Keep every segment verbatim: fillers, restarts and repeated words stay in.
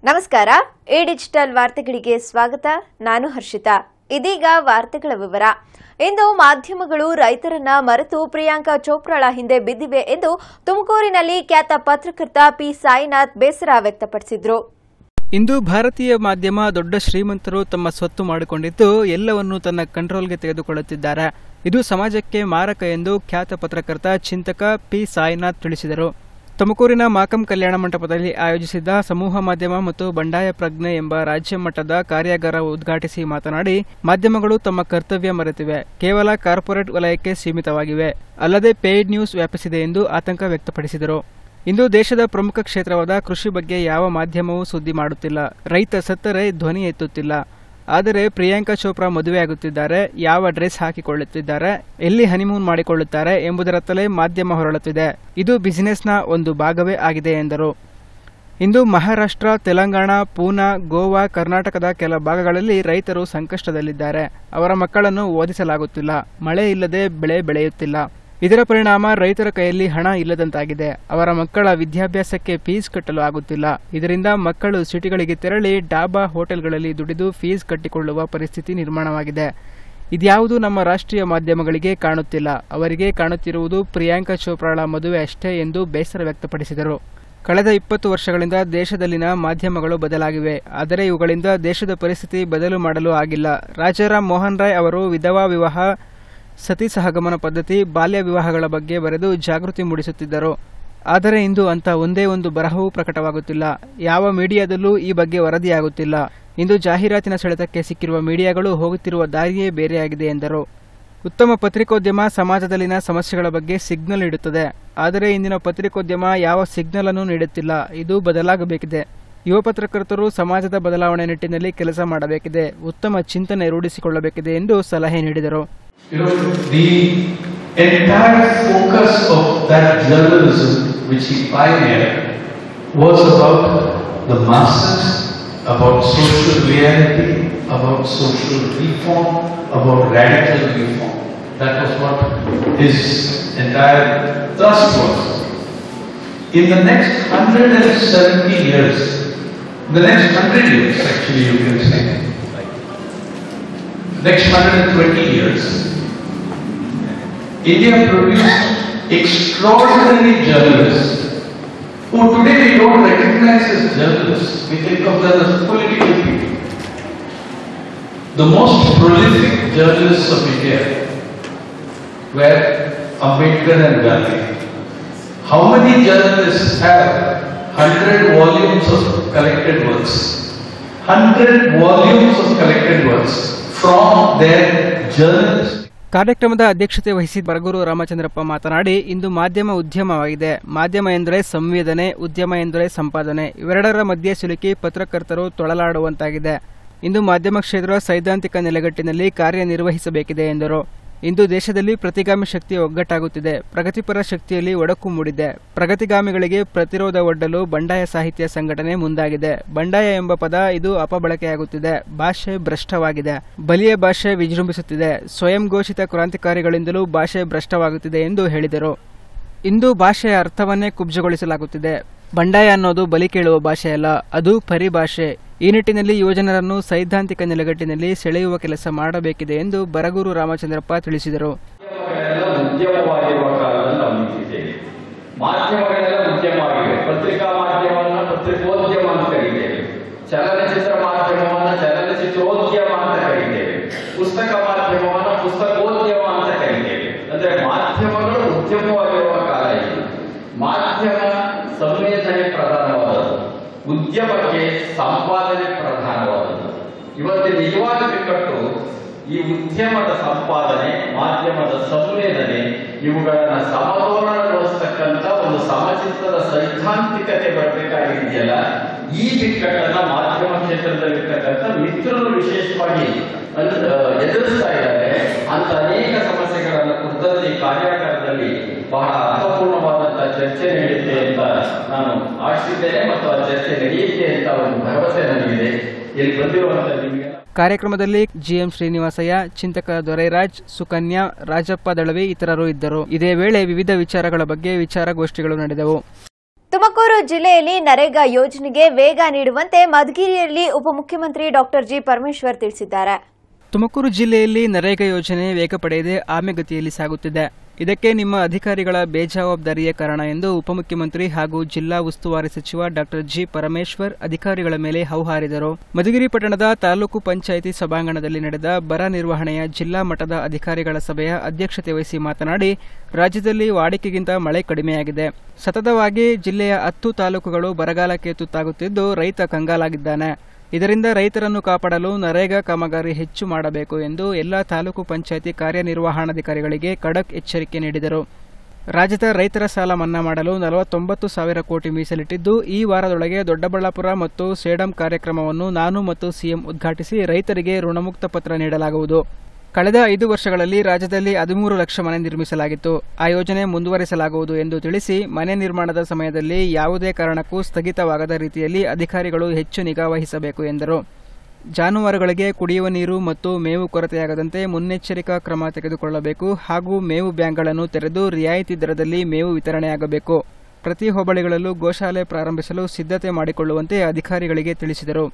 ನಮಸ್ಕಾರ. A digital ವಾರ್ತೆಗಳಿಗೆ ಸ್ವಾಗತ. ನಾನು ಹರ್ಷಿತಾ. ಇದೀಗ ವಾರ್ತೆಗಳ ವಿವರ. ಇಂದು ಮಾಧ್ಯಮಗಳು ರೈತರನ್ನ ಮರೆತು ಪ್ರಿಯಾಂಕಾ ಚೋಪ್ರಾಳ ಹಿಂದೆ ಬಿದ್ದಿವೆ ಎಂದು ತುಮಕೂರಿನಲ್ಲಿ ಖ್ಯಾತ ಪತ್ರಕರ್ತ ಪಿ ಸಾಯಿನಾಥ್ ಬೇಸರ ವ್ಯಕ್ತಪಡಿಸಿದರು. ಇಂದು ಭಾರತೀಯ ಮಾಧ್ಯಮ ದೊಡ್ಡ ಶ್ರೀಮಂತರು ತಮ್ಮ ಸ್ವತ್ತು ಮಾಡಿಕೊಂಡಿದ್ದು ಎಲ್ಲವನ್ನೂ ತನ್ನ ಕಂಟ್ರೋಲ್ಗೆ ತೆಗೆದುಕೊಳ್ಳುತ್ತಿದ್ದಾರೆ. ಇದು ಸಮಾಜಕ್ಕೆ ಮಾರಕ ಎಂದು ಖ್ಯಾತ ಪತ್ರಕರ್ತ ಚಿಂತಕ ಪಿ ಸಾಯಿನಾಥ್ ತಿಳಿಸಿದರು. ತುಮಕೂರಿನ ಮಾಕಂ ಕಲ್ಯಾಣ ಮಂಟಪದಲ್ಲಿ ಆಯೋಜಿಸಿದ್ದ ಸಮೂಹ ಮಾಧ್ಯಮ ಮತ್ತು ಬಂಡಾಯ ಪ್ರಜ್ಞೆ ಎಂಬ ರಾಜ್ಯ ಮಟ್ಟದ ಕಾರ್ಯಾಗಾರ ಉದ್ಘಾಟಿಸಿ ಮಾತನಾಡಿ, ಮಾಧ್ಯಮಗಳು ತಮ್ಮ ಕರ್ತವ್ಯ ಮರೆತಿವೆ, ಕೇವಲ ಕಾರ್ಪೊರೇಟ್ ವಲಯಕ್ಕೆ ಸೀಮಿತವಾಗಿವೆ, ಅಲ್ಲದೆ ಪೇಯ್ಡ್ ನ್ಯೂಸ್ ವ್ಯಾಪಿಸಿದೆ ಎಂದು ಆತಂಕ ವ್ಯಕ್ತಪಡಿಸಿದರು. ಇಂದು ದೇಶದ ಪ್ರಮುಖ ಕ್ಷೇತ್ರವಾದ ಕೃಷಿ ಬಗ್ಗೆ ಯಾವ ಮಾಧ್ಯಮವೂ ಸುದ್ದಿ ಮಾಡುತ್ತಿಲ್ಲ. ರೈತ ಸತ್ತರೆ ಧ್ವನಿ ಎತ್ತುತ್ತಿಲ್ಲ. ಆದರೆ ಪ್ರಿಯಾಂಕಾ ಚೋಪ್ರಾ ಮದುವೆಯಾಗುತ್ತಿದ್ದಾರೆ, ಯಾವ ಡ್ರೆಸ್ ಹಾಕಿಕೊಳ್ಳುತ್ತಿದ್ದಾರೆ, ಎಲ್ಲಿ ಹನಿಮೂನ್ ಮಾಡಿಕೊಳ್ಳುತ್ತಾರೆ ಎಂಬುದರತ್ತಲೇ ಮಾಧ್ಯಮ ಹೊರಳುತ್ತಿದೆ. ಇದು ಬಿಸಿನೆಸ್ನ ಒಂದು ಭಾಗವೇ ಆಗಿದೆ ಎಂದರು. ಇಂದು ಮಹಾರಾಷ್ಟ್ರ, ತೆಲಂಗಾಣ, ಪೂನಾ, ಗೋವಾ, ಕರ್ನಾಟಕದ ಕೆಲ ಭಾಗಗಳಲ್ಲಿ ರೈತರು ಸಂಕಷ್ಟದಲ್ಲಿದ್ದಾರೆ. ಅವರ ಮಕ್ಕಳನ್ನು ಓದಿಸಲಾಗುತ್ತಿಲ್ಲ, ಮಳೆ ಇಲ್ಲದೆ ಬೆಳೆ ಬೆಳೆಯುತ್ತಿಲ್ಲ. ಇದರ ಪರಿಣಾಮ ರೈತರ ಕೈಯಲ್ಲಿ ಹಣ ಇಲ್ಲದಂತಾಗಿದೆ. ಅವರ ಮಕ್ಕಳ ವಿದ್ಯಾಭ್ಯಾಸಕ್ಕೆ ಫೀಸ್ ಕಟ್ಟಲು ಆಗುತ್ತಿಲ್ಲ. ಇದರಿಂದ ಮಕ್ಕಳು ಸಿಟಿಗಳಿಗೆ ತೆರಳಿ ಡಾಬಾ, ಹೋಟೆಲ್ಗಳಲ್ಲಿ ದುಡಿದು ಫೀಸ್ ಕಟ್ಟಿಕೊಳ್ಳುವ ಪರಿಸ್ಥಿತಿ ನಿರ್ಮಾಣವಾಗಿದೆ. ಇದ್ಯಾವುದೂ ನಮ್ಮ ರಾಷ್ಟ್ರೀಯ ಮಾಧ್ಯಮಗಳಿಗೆ ಕಾಣುತ್ತಿಲ್ಲ. ಅವರಿಗೆ ಕಾಣುತ್ತಿರುವುದು ಪ್ರಿಯಾಂಕಾ ಚೋಪ್ರಾಳ ಮದುವೆ ಅಷ್ಟೇ ಎಂದು ಬೇಸರ ವ್ಯಕ್ತಪಡಿಸಿದರು. ಕಳೆದ ಇಪ್ಪತ್ತು ವರ್ಷಗಳಿಂದ ದೇಶದಲ್ಲಿನ ಮಾಧ್ಯಮಗಳು ಬದಲಾಗಿವೆ. ಆದರೆ ಇವುಗಳಿಂದ ದೇಶದ ಪರಿಸ್ಥಿತಿ ಬದಲು ಮಾಡಲು ಆಗಿಲ್ಲ. ರಾಜಾರಾಮ್ ಮೋಹನ್ ರಾಯ್ ಅವರು ವಿಧವಾ ವಿವಾಹ, ಸತಿ ಸಹಗಮನ ಪದ್ಧತಿ, ಬಾಲ್ಯ ವಿವಾಹಗಳ ಬಗ್ಗೆ ಬರೆದು ಜಾಗೃತಿ ಮೂಡಿಸುತ್ತಿದ್ದರು. ಆದರೆ ಇಂದು ಅಂಥ ಒಂದೇ ಒಂದು ಬರಹವೂ ಪ್ರಕಟವಾಗುತ್ತಿಲ್ಲ. ಯಾವ ಮೀಡಿಯಾದಲ್ಲೂ ಈ ಬಗ್ಗೆ ವರದಿಯಾಗುತ್ತಿಲ್ಲ. ಇಂದು ಜಾಹೀರಾತಿನ ಸೆಳೆತಕ್ಕೆ ಸಿಕ್ಕಿರುವ ಮೀಡಿಯಾಗಳು ಹೋಗುತ್ತಿರುವ ದಾರಿಯೇ ಬೇರೆಯಾಗಿದೆ ಎಂದರು. ಉತ್ತಮ ಪತ್ರಿಕೋದ್ಯಮ ಸಮಾಜದಲ್ಲಿನ ಸಮಸ್ಯೆಗಳ ಬಗ್ಗೆ ಸಿಗ್ನಲ್ ನೀಡುತ್ತದೆ. ಆದರೆ ಇಂದಿನ ಪತ್ರಿಕೋದ್ಯಮ ಯಾವ ಸಿಗ್ನಲ್ ಅನ್ನು ನೀಡುತ್ತಿಲ್ಲ. ಇದು ಬದಲಾಗಬೇಕಿದೆ. ಯುವ ಪತ್ರಕರ್ತರು ಸಮಾಜದ ಬದಲಾವಣೆ ನಿಟ್ಟಿನಲ್ಲಿ ಕೆಲಸ ಮಾಡಬೇಕಿದೆ. ಉತ್ತಮ ಚಿಂತನೆ ರೂಢಿಸಿಕೊಳ್ಳಬೇಕಿದೆ ಎಂದು ಸಲಹೆ ನೀಡಿದರು. You know, the entire focus of that journalism which he pioneered was about the masses, about social reality, about social reform, about radical reform. That was what his entire thrust was. In the next one hundred seventy years, the next one hundred years actually you can say, next one hundred twenty years, India produced extraordinary journalists who today we don't recognize as journalists. We think of them as political people. The most prolific journalists of India were Ambedkar and Gandhi. How many journalists have one hundred volumes of collected works? one hundred volumes of collected works from their journalists. ಕಾರ್ಯಕ್ರಮದ ಅಧ್ಯಕ್ಷತೆ ವಹಿಸಿ ಬರಗೂರು ರಾಮಚಂದ್ರಪ್ಪ ಮಾತನಾಡಿ, ಇಂದು ಮಾಧ್ಯಮ ಉದ್ಯಮವಾಗಿದೆ. ಮಾಧ್ಯಮ ಎಂದರೆ ಸಂವೇದನೆ, ಉದ್ಯಮ ಎಂದರೆ ಸಂಪಾದನೆ. ಇವೆರಡರ ಮಧ್ಯೆ ಸಿಲುಕಿ ಪತ್ರಕರ್ತರು ತೊಳಲಾಡುವಂತಾಗಿದೆ. ಇಂದು ಮಾಧ್ಯಮ ಕ್ಷೇತ್ರ ಸೈದ್ಧಾಂತಿಕ ನೆಲೆಗಟ್ಟಿನಲ್ಲಿ ಕಾರ್ಯನಿರ್ವಹಿಸಬೇಕಿದೆ ಎಂದರು. ಇಂದು ದೇಶದಲ್ಲಿ ಪ್ರತಿಗಾಮಿ ಶಕ್ತಿ ಒಗ್ಗಟ್ಟಾಗುತ್ತಿದೆ. ಪ್ರಗತಿಪರ ಶಕ್ತಿಯಲ್ಲಿ ಒಡಕು ಮೂಡಿದೆ. ಪ್ರಗತಿಗಾಮಿಗಳಿಗೆ ಪ್ರತಿರೋಧ ಒಡ್ಡಲು ಬಂಡಾಯ ಸಾಹಿತ್ಯ ಸಂಘಟನೆ ಮುಂದಾಗಿದೆ. ಬಂಡಾಯ ಎಂಬ ಪದ ಇದು ಅಪಬಳಕೆಯಾಗುತ್ತಿದೆ. ಭಾಷೆ ಭ್ರಷ್ಟವಾಗಿದೆ. ಬಲಿಯ ಭಾಷೆ ವಿಜೃಂಭಿಸುತ್ತಿದೆ. ಸ್ವಯಂ ಘೋಷಿತ ಕ್ರಾಂತಿಕಾರಿಗಳಿಂದಲೂ ಭಾಷೆ ಭ್ರಷ್ಟವಾಗುತ್ತಿದೆ ಎಂದು ಹೇಳಿದರು. ಇಂದು ಭಾಷೆಯ ಅರ್ಥವನ್ನೇ ಕುಬ್ಜಗೊಳಿಸಲಾಗುತ್ತಿದೆ. ಬಂಡಾಯ ಅನ್ನೋದು ಬಲಿ ಕೇಳುವ ಭಾಷೆಯಲ್ಲ, ಅದು ಪರಿಭಾಷೆ. ಈ ನಿಟ್ಟಿನಲ್ಲಿ ಯುವಜನರನ್ನು ಸೈದ್ಧಾಂತಿಕ ನೆಲೆಗಟ್ಟಿನಲ್ಲಿ ಸೆಳೆಯುವ ಕೆಲಸ ಮಾಡಬೇಕಿದೆ ಎಂದು ಬರಗೂರು ರಾಮಚಂದ್ರಪ್ಪ ತಿಳಿಸಿದರು. ಮಾಧ್ಯಮಗಳೆಲ್ಲ ಉದ್ಯಮವಾಗಿವೆ. ಪತ್ರಿಕಾ ಮಾಧ್ಯಮವನ್ನು ಪತ್ರಿಕೋದ್ಯಮ ಅಂತ ಕರೀತೇವೆ. ಚಲನಚಿತ್ರ ಮಾಧ್ಯಮವನ್ನು ಚಲನಚಿತ್ರೋದ್ಯಮ ಅಂತ ಕರೀತೇವೆ. ಪುಸ್ತಕ ಮಾಧ್ಯಮವನ್ನು ಪುಸ್ತಕೋದ್ಯಮ ಅಂತ ಕರೀತೇವೆ. ಅಂದ್ರೆ ಮಾಧ್ಯಮಗಳು ಉದ್ಯಮವಾಗಿರುವ ಕಾಲ ಇದು. ಮಾಧ್ಯಮ ಸಂವೇದನೆ ಪ್ರಧಾನವಾದದ್ದು, ಉದ್ಯಮಕ್ಕೆ ಸಂಪಾದನೆ ಪ್ರಧಾನವಾದದ್ದು. ಇವತ್ತು ನಿಜವಾದ ಬಿಕ್ಕಟ್ಟು ಈ ಉದ್ಯಮದ ಸಂಪಾದನೆ, ಮಾಧ್ಯಮದ ಸಂವೇದನೆ, ಇವುಗಳನ್ನ ಸಮತೋಲನಗೊಳಿಸತಕ್ಕಂಥ ಒಂದು ಸಮಚಿತ್ರದ ಸೈದ್ಧಾಂತಿಕತೆ ಬರಬೇಕಾಗಿದೆಯಲ್ಲ, ಈ ಬಿಕ್ಕಟ್ಟನ್ನ ಮಾಧ್ಯಮ ಕ್ಷೇತ್ರದಲ್ಲಿರ್ತಕ್ಕಂಥ ಮಿತ್ರರು ವಿಶೇಷವಾಗಿ ಎದುರಿಸ್ತಾ ಇದ್ದಾರೆ. ಅಂತ ಅನೇಕ ಸಮಸ್ಯೆಗಳನ್ನ ಕುರಿತಂತೆ ಕಾರ್ಯಾಗಾರದಲ್ಲಿ ಬಹಳ ಅರ್ಥಪೂರ್ಣವಾದಂತಹ ಚರ್ಚೆ ನಡೆಯುತ್ತೆ ಅಂತ ನಾನು ಆಶಿಸಿದ್ದೇನೆ ಮತ್ತು ಆ ಚರ್ಚೆ ನಡೆಯುತ್ತೆ ಅಂತ ಒಂದು ಭರವಸೆ ನನಗಿದೆ. ಇಲ್ಲಿ ಬಂದಿರುವಂತಹ ನಿಮಗೆ ಕಾರ್ಯಕ್ರಮದಲ್ಲಿ ಜಿಎಂ ಶ್ರೀನಿವಾಸಯ್ಯ, ಚಿಂತಕ ದೊರೈರಾಜ್, ಸುಕನ್ಯಾ, ರಾಜಪ್ಪ ದಳವಿ ಇತರರು ಇದ್ದರು. ಇದೇ ವೇಳೆ ವಿವಿಧ ವಿಚಾರಗಳ ಬಗ್ಗೆ ವಿಚಾರಗೋಷ್ಠಿಗಳು ನಡೆದವು. ತುಮಕೂರು ಜಿಲ್ಲೆಯಲ್ಲಿ ನರೇಗಾ ಯೋಜನೆಗೆ ವೇಗ ನೀಡುವಂತೆ ಮಧುಗಿರಿಯಲ್ಲಿ ಉಪಮುಖ್ಯಮಂತ್ರಿ ಡಾಕ್ಟರ್ ಜಿ ಪರಮೇಶ್ವರ್ ತಿಳಿಸಿದ್ದಾರೆ. ತುಮಕೂರು ಜಿಲ್ಲೆಯಲ್ಲಿ ನರೇಗಾ ಯೋಜನೆ ವೇಗ ಪಡೆಯದೆ ಆಮೆಗತಿಯಲ್ಲಿ ಸಾಗುತ್ತಿದೆ. ಇದಕ್ಕೆ ನಿಮ್ಮ ಅಧಿಕಾರಿಗಳ ಬೇಜವಾಬ್ದಾರಿಯೇ ಕಾರಣ ಎಂದು ಉಪಮುಖ್ಯಮಂತ್ರಿ ಹಾಗೂ ಜಿಲ್ಲಾ ಉಸ್ತುವಾರಿ ಸಚಿವ ಡಾಕ್ಟರ್ ಜಿ ಪರಮೇಶ್ವರ್ ಅಧಿಕಾರಿಗಳ ಮೇಲೆ ಹೌಹಾರಿದರು. ಮಧುಗಿರಿ ಪಟ್ಟಣದ ತಾಲೂಕು ಪಂಚಾಯಿತಿ ಸಭಾಂಗಣದಲ್ಲಿ ನಡೆದ ಬರ ನಿರ್ವಹಣೆಯ ಜಿಲ್ಲಾ ಮಟ್ಟದ ಅಧಿಕಾರಿಗಳ ಸಭೆಯ ಅಧ್ಯಕ್ಷತೆ ವಹಿಸಿ ಮಾತನಾಡಿ, ರಾಜ್ಯದಲ್ಲಿ ವಾಡಿಕೆಗಿಂತ ಮಳೆ ಕಡಿಮೆಯಾಗಿದೆ. ಸತತವಾಗಿ ಜಿಲ್ಲೆಯ ಹತ್ತು ತಾಲೂಕುಗಳು ಬರಗಾಲಕ್ಕೆ ತುತ್ತಾಗುತ್ತಿದ್ದು ರೈತ ಕಂಗಾಲಾಗಿದ್ದಾನೆ. ಇದರಿಂದ ರೈತರನ್ನು ಕಾಪಾಡಲು ನರೇಗಾ ಕಾಮಗಾರಿ ಹೆಚ್ಚು ಮಾಡಬೇಕು ಎಂದು ಎಲ್ಲಾ ತಾಲೂಕು ಪಂಚಾಯಿತಿ ಕಾರ್ಯನಿರ್ವಹಣಾಧಿಕಾರಿಗಳಿಗೆ ಖಡಕ್ ಎಚ್ಚರಿಕೆ ನೀಡಿದರು. ರಾಜ್ಯದ ರೈತರ ಸಾಲ ಮನ್ನಾ ಮಾಡಲು ನಲವತ್ತೊಂಬತ್ತು ಸಾವಿರ ಕೋಟಿ ಮೀಸಲಿಟ್ಟಿದ್ದು, ಈ ವಾರದೊಳಗೆ ದೊಡ್ಡಬಳ್ಳಾಪುರ ಮತ್ತು ಸೇಡಂ ಕಾರ್ಯಕ್ರಮವನ್ನು ನಾನು ಮತ್ತು ಸಿಎಂ ಉದ್ಘಾಟಿಸಿ ರೈತರಿಗೆ ಋಣಮುಕ್ತ ಪತ್ರ ನೀಡಲಾಗುವುದು. ಕಳೆದ ಐದು ವರ್ಷಗಳಲ್ಲಿ ರಾಜ್ಯದಲ್ಲಿ ಹದಿಮೂರು ಲಕ್ಷ ಮನೆ ನಿರ್ಮಿಸಲಾಗಿತ್ತು. ಆ ಯೋಜನೆ ಮುಂದುವರಿಸಲಾಗುವುದು ಎಂದು ತಿಳಿಸಿ, ಮನೆ ನಿರ್ಮಾಣದ ಸಮಯದಲ್ಲಿ ಯಾವುದೇ ಕಾರಣಕ್ಕೂ ಸ್ಥಗಿತವಾಗದ ರೀತಿಯಲ್ಲಿ ಅಧಿಕಾರಿಗಳು ಹೆಚ್ಚು ನಿಗಾ ವಹಿಸಬೇಕು ಎಂದರು. ಜಾನುವಾರುಗಳಿಗೆ ಕುಡಿಯುವ ನೀರು ಮತ್ತು ಮೇವು ಕೊರತೆಯಾಗದಂತೆ ಮುನ್ನೆಚ್ಚರಿಕಾ ಕ್ರಮ ತೆಗೆದುಕೊಳ್ಳಬೇಕು ಹಾಗೂ ಮೇವು ಬ್ಯಾಂಕ್ಗಳನ್ನು ತೆರೆದು ರಿಯಾಯಿತಿ ದರದಲ್ಲಿ ಮೇವು ವಿತರಣೆಯಾಗಬೇಕು. ಪ್ರತಿ ಹೋಬಳಿಗಳಲ್ಲೂ ಗೋಶಾಲೆ ಪ್ರಾರಂಭಿಸಲು ಸಿದ್ಧತೆ ಮಾಡಿಕೊಳ್ಳುವಂತೆ ಅಧಿಕಾರಿಗಳಿಗೆ ತಿಳಿಸಿದರು.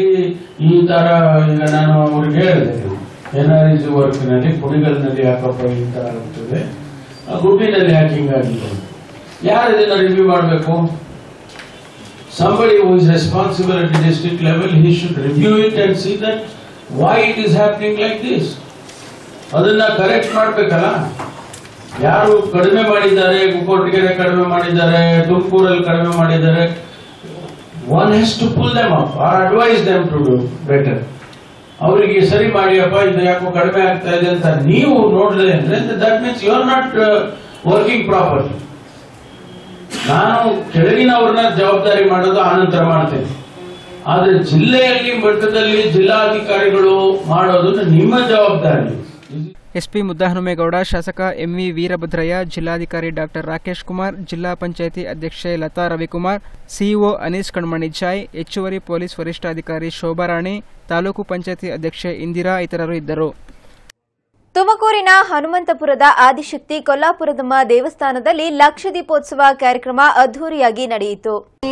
ಎನ್ಆರ್ಇಜಿ ವರ್ಕ್ನಲ್ಲಿ ಕುಡಿಗಲ್ನಲ್ಲಿ ಯಾಕಪ್ಪ ಈ ತರ ಆಗುತ್ತದೆ, ಗುಡ್ಡಿನಲ್ಲಿ ಯಾಕೆ ಹಿಂಗಾಗಿದೆ, ಯಾರು ಇದನ್ನ ರಿವ್ಯೂ ಮಾಡಬೇಕು? Somebody who is responsible at the district level, he should review it and see that why it is happening like this. ಅದನ್ನ ಕರೆಕ್ಟ್ ಮಾಡಬೇಕಲ್ಲ. ಯಾರು ಕಡಿಮೆ ಮಾಡಿದ್ದಾರೆ, ಕೊರಟಗೆರೆ ಕಡಿಮೆ ಮಾಡಿದ್ದಾರೆ, ತುಮಕೂರಲ್ಲಿ ಕಡಿಮೆ ಮಾಡಿದ್ದಾರೆ, one has to pull them up or advise them to do better. ಅವರಿಗೆ ಸರಿ ಮಾಡಿಯಪ್ಪ, ಇದು ಯಾಕೋ ಕಡಿಮೆ ಆಗ್ತಾ ಇದೆ ಅಂತ ನೀವು ನೋಡಲಿಲ್ಲ ಅಂದ್ರೆ that means you are not working properly. ನಾನು ಕೆಳಗಿನವ್ರನ್ನ ಜವಾಬ್ದಾರಿ ಮಾಡೋದು ಆನಂತರ ಮಾಡ್ತೇನೆ, ಆದ್ರೆ ಜಿಲ್ಲೆಯಲ್ಲಿ ಮಟ್ಟದಲ್ಲಿ ಜಿಲ್ಲಾಧಿಕಾರಿಗಳು ಮಾಡೋದು ನಿಮ್ಮ ಜವಾಬ್ದಾರಿ. ಎಸ್ಪಿ ಮುದ್ದಹನುಮೇಗೌಡ, ಶಾಸಕ ಎಂವಿ ವೀರಭದ್ರಯ್ಯ, ಜಿಲ್ಲಾಧಿಕಾರಿ ಡಾಕ್ಟರ್ ರಾಕೇಶ್ ಕುಮಾರ್, ಜಿಲ್ಲಾ ಪಂಚಾಯಿತಿ ಅಧ್ಯಕ್ಷೆ ಲತಾ ರವಿಕುಮಾರ್, ಸಿಇಒ ಅನೀಸ್ ಕಣ್ಮಣಿ ಜಾಯ್, ಹೆಚ್ಚುವರಿ ಪೊಲೀಸ್ ವರಿಷ್ಠಾಧಿಕಾರಿ ಶೋಭಾರಾಣಿ, ತಾಲೂಕು ಪಂಚಾಯಿತಿ ಅಧ್ಯಕ್ಷೆ ಇಂದಿರಾ ಇತರರು ಇದ್ದರು. ತುಮಕೂರಿನ ಹನುಮಂತಪುರದ ಆದಿಶಕ್ತಿ ಕೊಲ್ಲಾಪುರದಮ್ಮ ದೇವಸ್ಥಾನದಲ್ಲಿ ಲಕ್ಷ ದೀಪೋತ್ಸವ ಕಾರ್ಯಕ್ರಮ ಅದ್ದೂರಿಯಾಗಿ ನಡೆಯಿತು.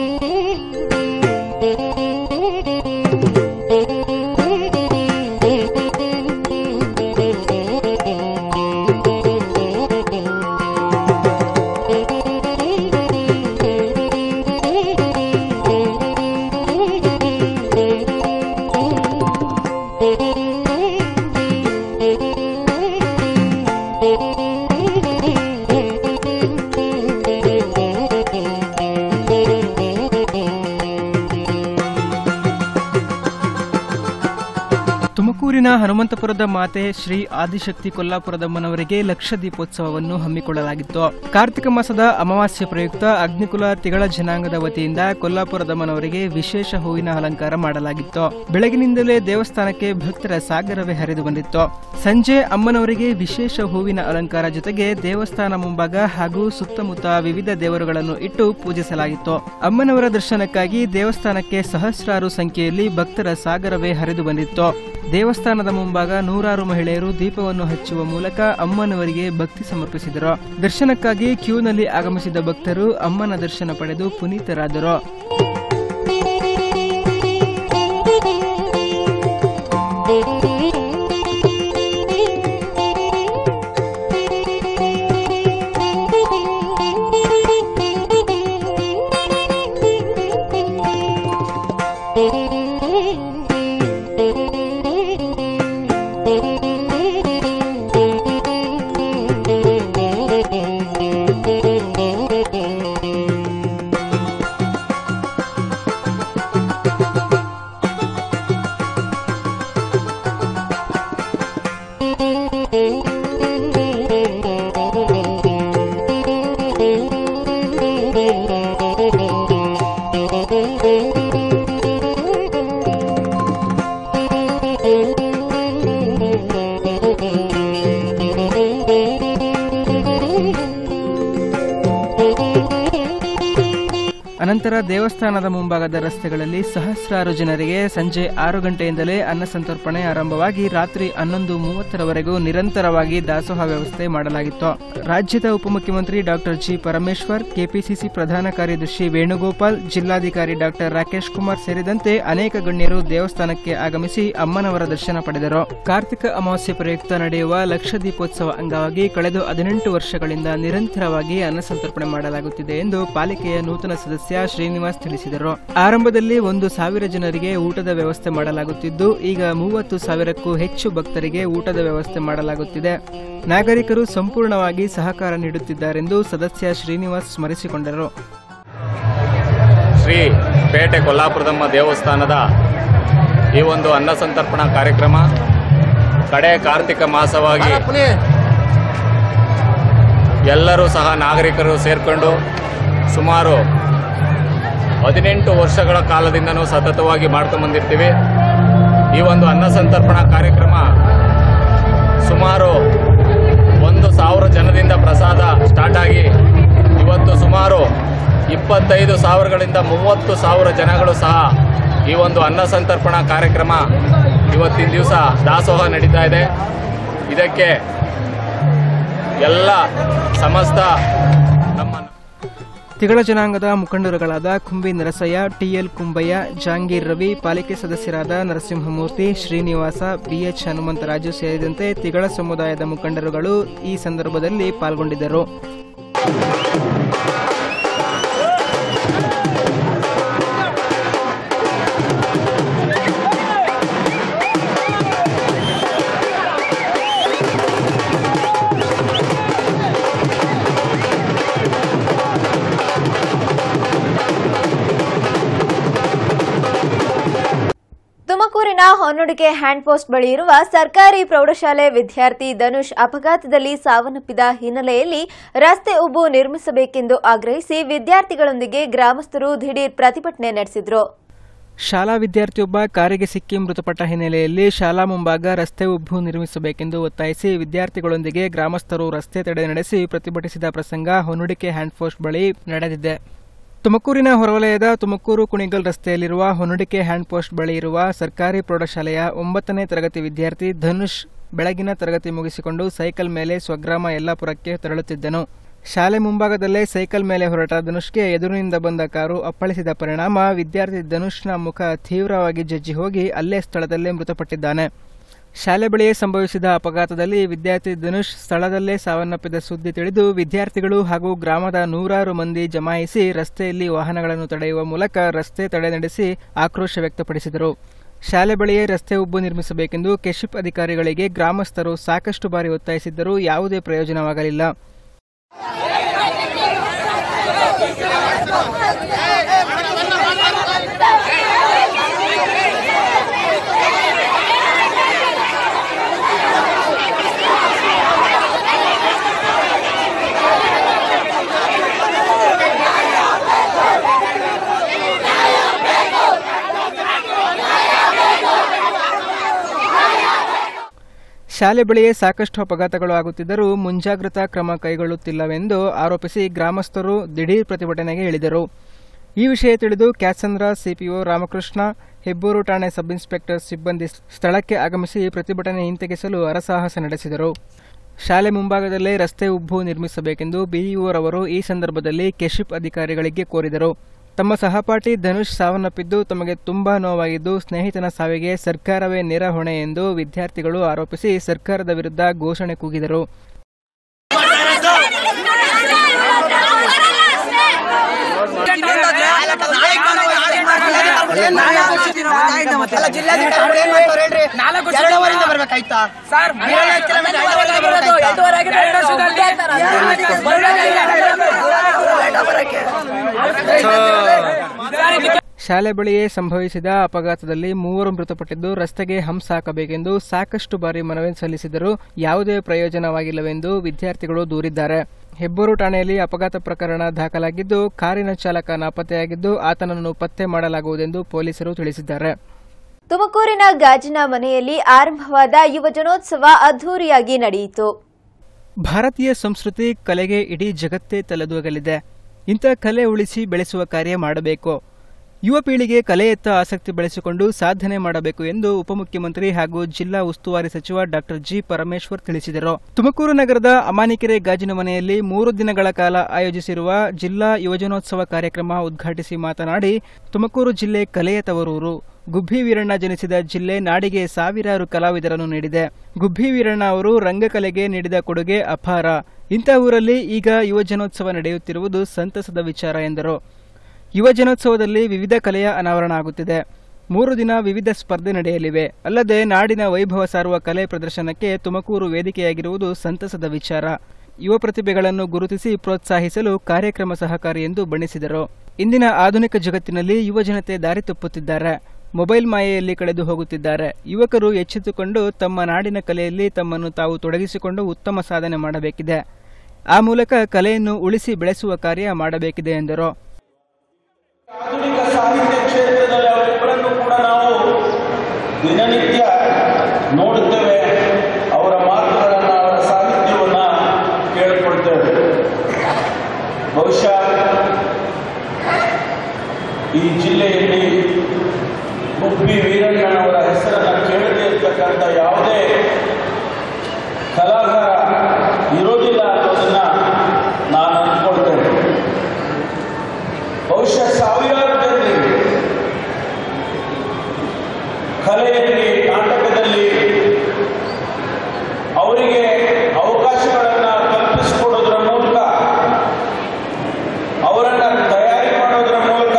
ತುಮಕೂರಿನ ಹನುಮಂತಪುರದ ಮಾತೆ ಶ್ರೀ ಆದಿಶಕ್ತಿ ಕೊಲ್ಲಾಪುರದಮ್ಮನವರಿಗೆ ಲಕ್ಷ ದೀಪೋತ್ಸವವನ್ನು ಹಮ್ಮಿಕೊಳ್ಳಲಾಗಿತ್ತು. ಕಾರ್ತಿಕ ಮಾಸದ ಅಮಾವಾಸ್ಯೆ ಪ್ರಯುಕ್ತ ಅಗ್ನಿಕುಲ ತಿಗಳ ಜನಾಂಗದ ವತಿಯಿಂದ ಕೊಲ್ಲಾಪುರದಮ್ಮನವರಿಗೆ ವಿಶೇಷ ಹೂವಿನ ಅಲಂಕಾರ ಮಾಡಲಾಗಿತ್ತು. ಬೆಳಗಿನಿಂದಲೇ ದೇವಸ್ಥಾನಕ್ಕೆ ಭಕ್ತರ ಸಾಗರವೇ ಹರಿದು ಬಂದಿತ್ತು. ಸಂಜೆ ಅಮ್ಮನವರಿಗೆ ವಿಶೇಷ ಹೂವಿನ ಅಲಂಕಾರ ಜೊತೆಗೆ ದೇವಸ್ಥಾನ ಮುಂಭಾಗ ಹಾಗೂ ಸುತ್ತಮುತ್ತ ವಿವಿಧ ದೇವರುಗಳನ್ನು ಇಟ್ಟು ಪೂಜಿಸಲಾಗಿತ್ತು. ಅಮ್ಮನವರ ದರ್ಶನಕ್ಕಾಗಿ ದೇವಸ್ಥಾನಕ್ಕೆ ಸಹಸ್ರಾರು ಸಂಖ್ಯೆಯಲ್ಲಿ ಭಕ್ತರ ಸಾಗರವೇ ಹರಿದು ಬಂದಿತ್ತು. ದೇವಸ್ಥಾನದ ಮುಂಭಾಗ ನೂರಾರು ಮಹಿಳೆಯರು ದೀಪವನ್ನು ಹಚ್ಚುವ ಮೂಲಕ ಅಮ್ಮನವರಿಗೆ ಭಕ್ತಿ ಸಮರ್ಪಿಸಿದರು. ದರ್ಶನಕ್ಕಾಗಿ ಕ್ಯೂನಲ್ಲಿ ಆಗಮಿಸಿದ ಭಕ್ತರು ಅಮ್ಮನ ದರ್ಶನ ಪಡೆದು ಪುನೀತರಾದರು. ನಂತರ ದೇವಸ್ಥಾನದ ಮುಂಭಾಗದ ರಸ್ತೆಗಳಲ್ಲಿ ಸಹಸ್ರಾರು ಜನರಿಗೆ ಸಂಜೆ ಆರು ಗಂಟೆಯಿಂದಲೇ ಅನ್ನ ಸಂತರ್ಪಣೆ ಆರಂಭವಾಗಿ ರಾತ್ರಿ ಹನ್ನೊಂದು ಮೂವತ್ತರವರೆಗೂ ನಿರಂತರವಾಗಿ ದಾಸೋಹ ವ್ಯವಸ್ಥೆ ಮಾಡಲಾಗಿತ್ತು. ರಾಜ್ಯದ ಉಪಮುಖ್ಯಮಂತ್ರಿ ಡಾಕ್ಟರ್ ಜಿ ಪರಮೇಶ್ವರ್, ಕೆಪಿಸಿಸಿ ಪ್ರಧಾನ ಕಾರ್ಯದರ್ಶಿ ವೇಣುಗೋಪಾಲ್, ಜಿಲ್ಲಾಧಿಕಾರಿ ಡಾಕ್ಟರ್ ರಾಕೇಶ್ ಕುಮಾರ್ ಸೇರಿದಂತೆ ಅನೇಕ ಗಣ್ಯರು ದೇವಸ್ಥಾನಕ್ಕೆ ಆಗಮಿಸಿ ಅಮ್ಮನವರ ದರ್ಶನ ಪಡೆದರು. ಕಾರ್ತಿಕ ಅಮಾವಾಸ್ಯೆ ಪ್ರಯುಕ್ತ ನಡೆಯುವ ಲಕ್ಷ ದೀಪೋತ್ಸವ ಅಂಗವಾಗಿ ಕಳೆದ ಹದಿನೆಂಟು ವರ್ಷಗಳಿಂದ ನಿರಂತರವಾಗಿ ಅನ್ನ ಸಂತರ್ಪಣೆ ಮಾಡಲಾಗುತ್ತಿದೆ ಎಂದು ಪಾಲಿಕೆಯ ನೂತನ ಸದಸ್ಯ ಶ್ರೀನಿವಾಸ್ ತಿಳಿಸಿದರು. ಆರಂಭದಲ್ಲಿ ಒಂದು ಸಾವಿರ ಜನರಿಗೆ ಊಟದ ವ್ಯವಸ್ಥೆ ಮಾಡಲಾಗುತ್ತಿದ್ದು, ಈಗ ಮೂವತ್ತು ಸಾವಿರಕ್ಕೂ ಹೆಚ್ಚು ಭಕ್ತರಿಗೆ ಊಟದ ವ್ಯವಸ್ಥೆ ಮಾಡಲಾಗುತ್ತಿದೆ. ನಾಗರಿಕರು ಸಂಪೂರ್ಣವಾಗಿ ಸಹಕಾರ ನೀಡುತ್ತಿದ್ದಾರೆಂದು ಸದಸ್ಯ ಶ್ರೀನಿವಾಸ್ ಸ್ಮರಿಸಿಕೊಂಡರು. ಶ್ರೀ ಪೇಟೆ ಕೊಲ್ಲಾಪುರದಮ್ಮ ದೇವಸ್ಥಾನದ ಈ ಒಂದು ಅನ್ನ ಸಂತರ್ಪಣಾ ಕಾರ್ಯಕ್ರಮ ಕಡೆ ಕಾರ್ತಿಕ ಮಾಸವಾಗಿ ಎಲ್ಲರೂ ಸಹ ನಾಗರಿಕರು ಸೇರ್ಕೊಂಡು ಸುಮಾರು ಹದಿನೆಂಟು ವರ್ಷಗಳ ಕಾಲದಿಂದನೂ ಸತತವಾಗಿ ಮಾಡ್ಕೊಂಡು ಬಂದಿರ್ತೀವಿ. ಈ ಒಂದು ಅನ್ನ ಸಂತರ್ಪಣಾ ಕಾರ್ಯಕ್ರಮ ಸುಮಾರು ಒಂದು ಸಾವಿರ ಜನದಿಂದ ಪ್ರಸಾದ ಸ್ಟಾರ್ಟ್ ಆಗಿ ಇವತ್ತು ಸುಮಾರು ಇಪ್ಪತ್ತೈದು ಸಾವಿರಗಳಿಂದ ಮೂವತ್ತು ಸಾವಿರ ಜನಗಳು ಸಹ ಈ ಒಂದು ಅನ್ನ ಸಂತರ್ಪಣಾ ಕಾರ್ಯಕ್ರಮ ಇವತ್ತಿನ ದಿವಸ ದಾಸೋಹ ನಡೀತಾ ಇದೆ. ಇದಕ್ಕೆ ಎಲ್ಲ ಸಮಸ್ತ ನಮ್ಮ ತಿಗಳ ಜನಾಂಗದ ಮುಖಂಡರುಗಳಾದ ಕುಂಬಿ ನರಸಯ್ಯ, ಟಿಎಲ್ ಕುಂಬಯ್ಯ, ಜಾಂಗೀರ್ ರವಿ, ಪಾಲಿಕೆ ಸದಸ್ಯರಾದ ನರಸಿಂಹಮೂರ್ತಿ, ಶ್ರೀನಿವಾಸ, ಬಿಎಚ್ ಹನುಮಂತರಾಜು ಸೇರಿದಂತೆ ತಿಗಳ ಸಮುದಾಯದ ಮುಖಂಡರುಗಳು ಈ ಸಂದರ್ಭದಲ್ಲಿ ಪಾಲ್ಗೊಂಡಿದ್ದರು. ತುಮಕೂರಿನ ಹೊನ್ನೊಡಿಗೆ ಹ್ಯಾಂಡ್ ಪೋಸ್ಟ್ ಬಳಿ ಇರುವ ಸರ್ಕಾರಿ ಪ್ರೌಢಶಾಲೆ ವಿದ್ಯಾರ್ಥಿ ಧನುಷ್ ಅಪಘಾತದಲ್ಲಿ ಸಾವನ್ನಪ್ಪಿದ ಹಿನ್ನೆಲೆಯಲ್ಲಿ ರಸ್ತೆ ಉಬ್ಬು ನಿರ್ಮಿಸಬೇಕೆಂದು ಆಗ್ರಹಿಸಿ ವಿದ್ಯಾರ್ಥಿಗಳೊಂದಿಗೆ ಗ್ರಾಮಸ್ಥರು ದಿಢೀರ್ ಪ್ರತಿಭಟನೆ ನಡೆಸಿದರು. ಶಾಲಾ ವಿದ್ಯಾರ್ಥಿಯೊಬ್ಬ ಕಾರಿಗೆ ಸಿಕ್ಕಿ ಮೃತಪಟ್ಟ ಹಿನ್ನೆಲೆಯಲ್ಲಿ ಶಾಲಾ ಮುಂಭಾಗ ರಸ್ತೆ ಉಬ್ಬು ನಿರ್ಮಿಸಬೇಕೆಂದು ಒತ್ತಾಯಿಸಿ ವಿದ್ಯಾರ್ಥಿಗಳೊಂದಿಗೆ ಗ್ರಾಮಸ್ಥರು ರಸ್ತೆ ತಡೆ ನಡೆಸಿ ಪ್ರತಿಭಟಿಸಿದ ಪ್ರಸಂಗ ಹೊನ್ನೊಡಿಕೆ ಹ್ಯಾಂಡ್ ಪೋಸ್ಟ್ ಬಳಿ ನಡೆದಿದೆ. ತುಮಕೂರಿನ ಹೊರವಲಯದ ತುಮಕೂರು ಕುಣಿಗಲ್ ರಸ್ತೆಯಲ್ಲಿರುವ ಹೊನ್ನೊಡಿಕೆ ಹ್ಯಾಂಡ್ ಪೋಸ್ಟ್ ಬಳಿ ಇರುವ ಸರ್ಕಾರಿ ಪ್ರೌಢಶಾಲೆಯ ಒಂಬತ್ತನೇ ತರಗತಿ ವಿದ್ಯಾರ್ಥಿ ಧನುಷ್ ಬೆಳಗಿನ ತರಗತಿ ಮುಗಿಸಿಕೊಂಡು ಸೈಕಲ್ ಮೇಲೆ ಸ್ವಗ್ರಾಮ ಯಲ್ಲಾಪುರಕ್ಕೆ ತೆರಳುತ್ತಿದ್ದನು. ಶಾಲೆ ಮುಂಭಾಗದಲ್ಲೇ ಸೈಕಲ್ ಮೇಲೆ ಹೊರಟ ಧನುಷ್ಗೆ ಎದುರಿನಿಂದ ಬಂದ ಕಾರು ಅಪ್ಪಳಿಸಿದ ಪರಿಣಾಮ ವಿದ್ಯಾರ್ಥಿ ಧನುಷ್ನ ಮುಖ ತೀವ್ರವಾಗಿ ಜಜ್ಜಿ ಹೋಗಿ ಅಲ್ಲೇ ಸ್ಥಳದಲ್ಲೇ ಮೃತಪಟ್ಟಿದ್ದಾನೆ. ಶಾಲೆ ಬಳಿಯೇ ಸಂಭವಿಸಿದ ಅಪಘಾತದಲ್ಲಿ ವಿದ್ಯಾರ್ಥಿ ಧನುಷ್ ಸ್ಥಳದಲ್ಲೇ ಸಾವನ್ನಪ್ಪಿದ ಸುದ್ದಿ ತಿಳಿದು ವಿದ್ಯಾರ್ಥಿಗಳು ಹಾಗೂ ಗ್ರಾಮದ ನೂರಾರು ಮಂದಿ ಜಮಾಯಿಸಿ ರಸ್ತೆಯಲ್ಲಿ ವಾಹನಗಳನ್ನು ತಡೆಯುವ ಮೂಲಕ ರಸ್ತೆ ತಡೆ ನಡೆಸಿ ಆಕ್ರೋಶ ವ್ಯಕ್ತಪಡಿಸಿದರು. ಶಾಲೆ ಬಳಿಯೇ ರಸ್ತೆ ಉಬ್ಬು ನಿರ್ಮಿಸಬೇಕೆಂದು ಕೆಶಿಪ್ ಅಧಿಕಾರಿಗಳಿಗೆ ಗ್ರಾಮಸ್ಥರು ಸಾಕಷ್ಟು ಬಾರಿ ಒತ್ತಾಯಿಸಿದ್ದರೂ ಯಾವುದೇ ಪ್ರಯೋಜನವಾಗಲಿಲ್ಲ. ಶಾಲೆ ಬಳಿಯೇ ಸಾಕಷ್ಟು ಅಪಘಾತಗಳು ಆಗುತ್ತಿದ್ದರೂ ಮುಂಜಾಗ್ರತಾ ಕ್ರಮ ಕೈಗೊಳ್ಳುತ್ತಿಲ್ಲವೆಂದು ಆರೋಪಿಸಿ ಗ್ರಾಮಸ್ಥರು ದಿಢೀರ್ ಪ್ರತಿಭಟನೆಗೆ ಇಳಿದರು. ಈ ವಿಷಯ ತಿಳಿದು ಕ್ಯಾತ್ಸಂದ್ರ ಸಿಪಿಒ ರಾಮಕೃಷ್ಣ, ಹೆಬ್ಬೂರು ಠಾಣೆ ಸಬ್ ಇನ್ಸ್ಪೆಕ್ಟರ್ ಸಿಬ್ಬಂದಿ ಸ್ಥಳಕ್ಕೆ ಆಗಮಿಸಿ ಪ್ರತಿಭಟನೆ ಹಿಂತೆಗೆಸಲು ಹರಸಾಹಸ ನಡೆಸಿದರು. ಶಾಲೆ ಮುಂಭಾಗದಲ್ಲೇ ರಸ್ತೆ ಉಬ್ಬು ನಿರ್ಮಿಸಬೇಕೆಂದು ಬಿಇಒರವರು ಈ ಸಂದರ್ಭದಲ್ಲಿ ಕೆಶಿಪ್ ಅಧಿಕಾರಿಗಳಿಗೆ ಕೋರಿದರು. ತಮ್ಮ ಸಹಪಾಠಿ ಧನುಷ್ ಸಾವನ್ನಪ್ಪಿದ್ದು ತಮಗೆ ತುಂಬಾ ನೋವಾಗಿದ್ದು ಸ್ನೇಹಿತನ ಸಾವಿಗೆ ಸರ್ಕಾರವೇ ನೇರ ಹೊಣೆ ಎಂದು ವಿದ್ಯಾರ್ಥಿಗಳು ಆರೋಪಿಸಿ ಸರ್ಕಾರದ ವಿರುದ್ಧ ಘೋಷಣೆ ಕೂಗಿದರು. ಶಾಲೆ ಬಳಿಯೇ ಸಂಭವಿಸಿದ ಅಪಘಾತದಲ್ಲಿ ಮೂವರು ಮೃತಪಟ್ಟಿದ್ದು ರಸ್ತೆಗೆ ಹಂಸ ಹಾಕಬೇಕೆಂದು ಸಾಕಷ್ಟು ಬಾರಿ ಮನವಿ ಸಲ್ಲಿಸಿದರೂ ಯಾವುದೇ ಪ್ರಯೋಜನವಾಗಿಲ್ಲವೆಂದು ವಿದ್ಯಾರ್ಥಿಗಳು ದೂರಿದ್ದಾರೆ. ಹೆಬ್ಬೂರು ಠಾಣೆಯಲ್ಲಿ ಅಪಘಾತ ಪ್ರಕರಣ ದಾಖಲಾಗಿದ್ದು ಕಾರಿನ ಚಾಲಕ ನಾಪತ್ತೆಯಾಗಿದ್ದು ಆತನನ್ನು ಪತ್ತೆ ಮಾಡಲಾಗುವುದೆಂದು ಪೊಲೀಸರು ತಿಳಿಸಿದ್ದಾರೆ. ತುಮಕೂರಿನ ಗಾಜಿನ ಮನೆಯಲ್ಲಿ ಆರಂಭವಾದ ಯುವಜನೋತ್ಸವ ಅದ್ದೂರಿಯಾಗಿ ನಡೆಯಿತು. ಭಾರತೀಯ ಸಂಸ್ಕೃತಿ ಕಲೆಗೆ ಇಡೀ ಜಗತ್ತೇ ತಲೆದೂಗಲಿದೆ. ಇಂಥ ಕಲೆ ಉಳಿಸಿ ಬೆಳೆಸುವ ಕಾರ್ಯ ಮಾಡಬೇಕು. ಯುವ ಪೀಳಿಗೆ ಕಲೆಯತ್ತ ಆಸಕ್ತಿ ಬೆಳೆಸಿಕೊಂಡು ಸಾಧನೆ ಮಾಡಬೇಕು ಎಂದು ಉಪಮುಖ್ಯಮಂತ್ರಿ ಹಾಗೂ ಜಿಲ್ಲಾ ಉಸ್ತುವಾರಿ ಸಚಿವ ಡಾಕ್ಟರ್ ಜಿ ಪರಮೇಶ್ವರ್ ತಿಳಿಸಿದರು. ತುಮಕೂರು ನಗರದ ಅಮಾನಿಕೆರೆ ಗಾಜಿನ ಮನೆಯಲ್ಲಿ ಮೂರು ದಿನಗಳ ಕಾಲ ಆಯೋಜಿಸಿರುವ ಜಿಲ್ಲಾ ಯುವಜನೋತ್ಸವ ಕಾರ್ಯಕ್ರಮ ಉದ್ಘಾಟಿಸಿ ಮಾತನಾಡಿ, ತುಮಕೂರು ಜಿಲ್ಲೆ ಕಲೆಯ ತವರೂರು. ಗುಬ್ಬಿ ವೀರಣ್ಣ ಜನಿಸಿದ ಜಿಲ್ಲೆ ನಾಡಿಗೆ ಸಾವಿರಾರು ಕಲಾವಿದರನ್ನು ನೀಡಿದೆ. ಗುಬ್ಬಿ ವೀರಣ್ಣ ಅವರು ರಂಗಕಲೆಗೆ ನೀಡಿದ ಕೊಡುಗೆ ಅಪಾರ. ಇಂಥ ಊರಲ್ಲಿ ಈಗ ಯುವಜನೋತ್ಸವ ನಡೆಯುತ್ತಿರುವುದು ಸಂತಸದ ವಿಚಾರ ಎಂದರು. ಯುವ ಜನೋತ್ಸವದಲ್ಲಿ ವಿವಿಧ ಕಲೆಯ ಅನಾವರಣ ಆಗುತ್ತಿದೆ. ಮೂರು ದಿನ ವಿವಿಧ ಸ್ಪರ್ಧೆ ನಡೆಯಲಿವೆ. ಅಲ್ಲದೆ ನಾಡಿನ ವೈಭವ ಸಾರುವ ಕಲೆ ಪ್ರದರ್ಶನಕ್ಕೆ ತುಮಕೂರು ವೇದಿಕೆಯಾಗಿರುವುದು ಸಂತಸದ ವಿಚಾರ. ಯುವ ಪ್ರತಿಭೆಗಳನ್ನು ಗುರುತಿಸಿ ಪ್ರೋತ್ಸಾಹಿಸಲು ಕಾರ್ಯಕ್ರಮ ಸಹಕಾರಿ ಎಂದು ಬಣ್ಣಿಸಿದರು. ಇಂದಿನ ಆಧುನಿಕ ಜಗತ್ತಿನಲ್ಲಿ ಯುವ ಜನತೆ ದಾರಿ ತಪ್ಪುತ್ತಿದ್ದಾರೆ. ಮೊಬೈಲ್ ಮಾಯೆಯಲ್ಲಿ ಕಳೆದು ಹೋಗುತ್ತಿದ್ದಾರೆ. ಯುವಕರು ಎಚ್ಚೆತ್ತುಕೊಂಡು ತಮ್ಮ ನಾಡಿನ ಕಲೆಯಲ್ಲಿ ತಮ್ಮನ್ನು ತಾವು ತೊಡಗಿಸಿಕೊಂಡು ಉತ್ತಮ ಸಾಧನೆ ಮಾಡಬೇಕಿದೆ. ಆ ಮೂಲಕ ಕಲೆಯನ್ನು ಉಳಿಸಿ ಬೆಳೆಸುವ ಕಾರ್ಯ ಮಾಡಬೇಕಿದೆ ಎಂದರು. ಆಧುನಿಕ ಸಾಹಿತ್ಯ ಕ್ಷೇತ್ರದಲ್ಲಿ ಅವರಿಬ್ಬರನ್ನು ಕೂಡ ನಾವು ದಿನನಿತ್ಯ ನೋಡುತ್ತೇವೆ. ಅವರ ಮಾತುಗಳನ್ನು, ಅವರ ಸಾಹಿತ್ಯವನ್ನ ಕೇಳಿಕೊಳ್ತೇವೆ. ಬಹುಶಃ ಈ ಜಿಲ್ಲೆಯಲ್ಲಿ ಗುಬ್ಬಿ ವೀರಣ್ಣನವರ ಹೆಸರನ್ನು ಕೇಳದೇ ಇರ್ತಕ್ಕಂಥ ಯಾವುದೇ ಕಲಾವಿದ ಇರೋದಿಲ್ಲ ಅನ್ನೋದನ್ನ ನಾನು ಅಂದ್ಕೊಳ್ತೇನೆ. ಬಹುಶಃ ಸಾವಿರಾರು ಜನರಿಗೆ ಕಲೆಯಲ್ಲಿ, ನಾಟಕದಲ್ಲಿ ಅವರಿಗೆ ಅವಕಾಶಗಳನ್ನು ಕಲ್ಪಿಸಿಕೊಡೋದ್ರ ಮೂಲಕ, ಅವರನ್ನು ತಯಾರಿ ಮಾಡೋದ್ರ ಮೂಲಕ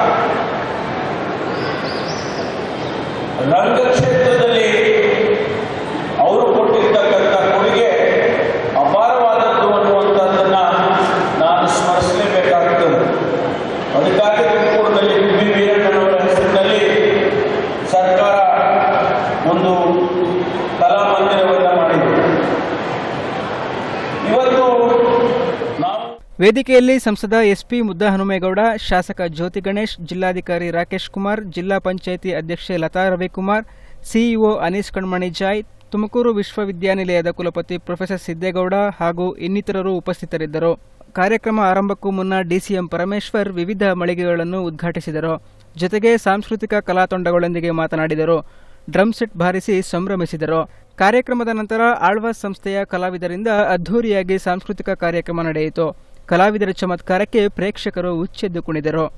ರಂಗಕ್ಷೇತ್ರದಲ್ಲಿ ಅವರು ಕೊಟ್ಟಿರ್ತಕ್ಕಂಥ ಕೊಡುಗೆ ಅಪಾರವಾದದ್ದು ಅನ್ನುವಂಥದ್ದನ್ನ ನಾನು ಸ್ಮರಿಸಲೇಬೇಕಾಗ್ತದೆ. ಅದಕ್ಕಾಗಿ ತುಮಕೂರಿನಲ್ಲಿ ಗುಬ್ಬಿ ವೀರಣ್ಣನವರ ಹೆಸರಿನಲ್ಲಿ ಸರ್ಕಾರ ಒಂದು ಕಲಾಮಂದಿರವನ್ನು ಮಾಡಿದೆ. ಇವತ್ತು ನಾವು ವೇದಿಕೆಯಲ್ಲಿ ಸಂಸದ ಎಸ್ಪಿ ಮುದ್ದಹನುಮೇಗೌಡ, ಶಾಸಕ ಜ್ಯೋತಿ ಗಣೇಶ್, ಜಿಲ್ಲಾಧಿಕಾರಿ ರಾಕೇಶ್ ಕುಮಾರ್, ಜಿಲ್ಲಾ ಪಂಚಾಯಿತಿ ಅಧ್ಯಕ್ಷೆ ಲತಾ ರವಿಕುಮಾರ್, ಸಿಇಒ ಅನೀಸ್ ಕಣ್ಮಣಿ ಜಾಯ್, ತುಮಕೂರು ವಿಶ್ವವಿದ್ಯಾನಿಲಯದ ಕುಲಪತಿ ಪ್ರೊಫೆಸರ್ ಸಿದ್ದೇಗೌಡ ಹಾಗೂ ಇನ್ನಿತರರು ಉಪಸ್ಥಿತರಿದ್ದರು. ಕಾರ್ಯಕ್ರಮ ಆರಂಭಕ್ಕೂ ಮುನ್ನ ಡಿಸಿಎಂ ಪರಮೇಶ್ವರ್ ವಿವಿಧ ಮಳಿಗೆಗಳನ್ನು ಉದ್ಘಾಟಿಸಿದರು. ಜೊತೆಗೆ ಸಾಂಸ್ಕೃತಿಕ ಕಲಾತಂಡಗಳೊಂದಿಗೆ ಮಾತನಾಡಿದರು. ಡ್ರಮ್ ಸೆಟ್ ಬಾರಿಸಿ ಸಂಭ್ರಮಿಸಿದರು. ಕಾರ್ಯಕ್ರಮದ ನಂತರ ಆಳ್ವಾಸ್ ಸಂಸ್ಥೆಯ ಕಲಾವಿದರಿಂದ ಅದ್ಧೂರಿಯಾಗಿ ಸಾಂಸ್ಕೃತಿಕ ಕಾರ್ಯಕ್ರಮ ನಡೆಯಿತು. ಕಲಾವಿದರ ಚಮತ್ಕಾರಕ್ಕೆ ಪ್ರೇಕ್ಷಕರು ಹುಚ್ಚೆದ್ದು ಕುಣಿದರು.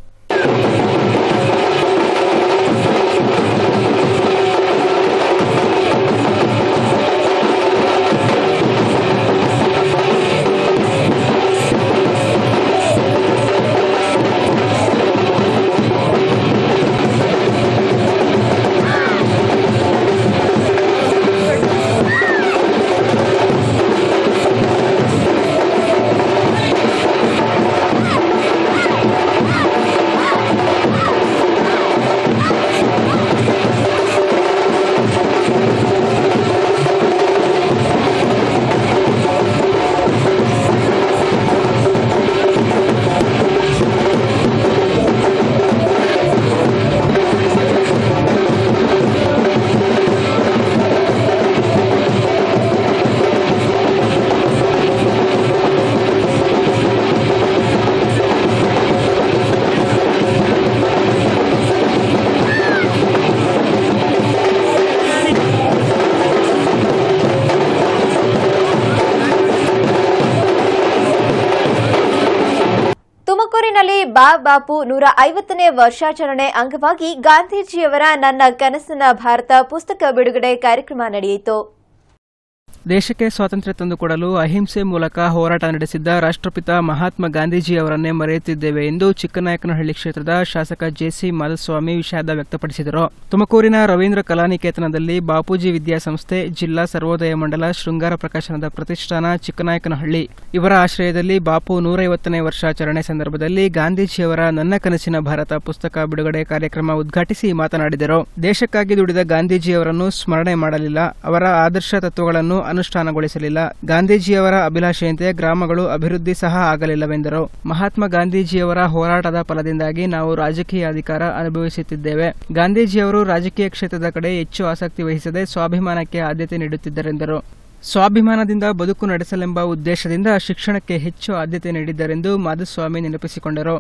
ಬಾ ಬಾಪು ನೂರ ಐವತ್ತನೇ ವರ್ಷಾಚರಣೆ ಅಂಗವಾಗಿ ಗಾಂಧೀಜಿಯವರ ನನ್ನ ಕನಸಿನ ಭಾರತ ಪುಸ್ತಕ ಬಿಡುಗಡೆ ಕಾರ್ಯಕ್ರಮ ನಡೆಯಿತು. ದೇಶಕ್ಕೆ ಸ್ವಾತಂತ್ರ್ಯ ತಂದುಕೊಡಲು ಅಹಿಂಸೆ ಮೂಲಕ ಹೋರಾಟ ನಡೆಸಿದ್ದ ರಾಷ್ಟ್ರಪಿತ ಮಹಾತ್ಮ ಗಾಂಧೀಜಿ ಅವರನ್ನೇ ಮರೆಯುತ್ತಿದ್ದೇವೆ ಎಂದು ಚಿಕ್ಕನಾಯಕನಹಳ್ಳಿ ಕ್ಷೇತ್ರದ ಶಾಸಕ ಜೆಸಿ ಮಾಧುಸ್ವಾಮಿ ವಿಷಾದ ವ್ಯಕ್ತಪಡಿಸಿದರು. ತುಮಕೂರಿನ ರವೀಂದ್ರ ಕಲಾನಿಕೇತನದಲ್ಲಿ ಬಾಪೂಜಿ ವಿದ್ಯಾಸಂಸ್ಥೆ, ಜಿಲ್ಲಾ ಸರ್ವೋದಯ ಮಂಡಲ, ಶೃಂಗಾರ ಪ್ರಕಾಶನದ ಪ್ರತಿಷ್ಠಾನ ಚಿಕ್ಕನಾಯಕನಹಳ್ಳಿ ಇವರ ಆಶ್ರಯದಲ್ಲಿ ಬಾಪು ನೂರೈವತ್ತನೇ ವರ್ಷಾಚರಣೆ ಸಂದರ್ಭದಲ್ಲಿ ಗಾಂಧೀಜಿಯವರ ನನ್ನ ಕನಸಿನ ಭಾರತ ಪುಸ್ತಕ ಬಿಡುಗಡೆ ಕಾರ್ಯಕ್ರಮ ಉದ್ಘಾಟಿಸಿ ಮಾತನಾಡಿದರು. ದೇಶಕ್ಕಾಗಿ ದುಡಿದ ಗಾಂಧೀಜಿಯವರನ್ನು ಸ್ಮರಣೆ ಮಾಡಲಿಲ್ಲ, ಅವರ ಆದರ್ಶ ತತ್ವಗಳನ್ನು ಅನುಷ್ಠಾನಗೊಳಿಸಲಿಲ್ಲ. ಗಾಂಧೀಜಿಯವರ ಅಭಿಲಾಷೆಯಂತೆ ಗ್ರಾಮಗಳು ಅಭಿವೃದ್ಧಿ ಸಹ ಆಗಲಿಲ್ಲವೆಂದರು. ಮಹಾತ್ಮ ಗಾಂಧೀಜಿಯವರ ಹೋರಾಟದ ಫಲದಿಂದಾಗಿ ನಾವು ರಾಜಕೀಯ ಅಧಿಕಾರ ಅನುಭವಿಸುತ್ತಿದ್ದೇವೆ. ಗಾಂಧೀಜಿಯವರು ರಾಜಕೀಯ ಕ್ಷೇತ್ರದ ಕಡೆ ಹೆಚ್ಚು ಆಸಕ್ತಿ ವಹಿಸದೆ ಸ್ವಾಭಿಮಾನಕ್ಕೆ ಆದ್ಯತೆ ನೀಡುತ್ತಿದ್ದರೆಂದರು. ಸ್ವಾಭಿಮಾನದಿಂದ ಬದುಕು ನಡೆಸಲೆಂಬ ಉದ್ದೇಶದಿಂದ ಶಿಕ್ಷಣಕ್ಕೆ ಹೆಚ್ಚು ಆದ್ಯತೆ ನೀಡಿದ್ದಾರೆಂದು ಮಾಧುಸ್ವಾಮಿ ನೆನಪಿಸಿಕೊಂಡರು.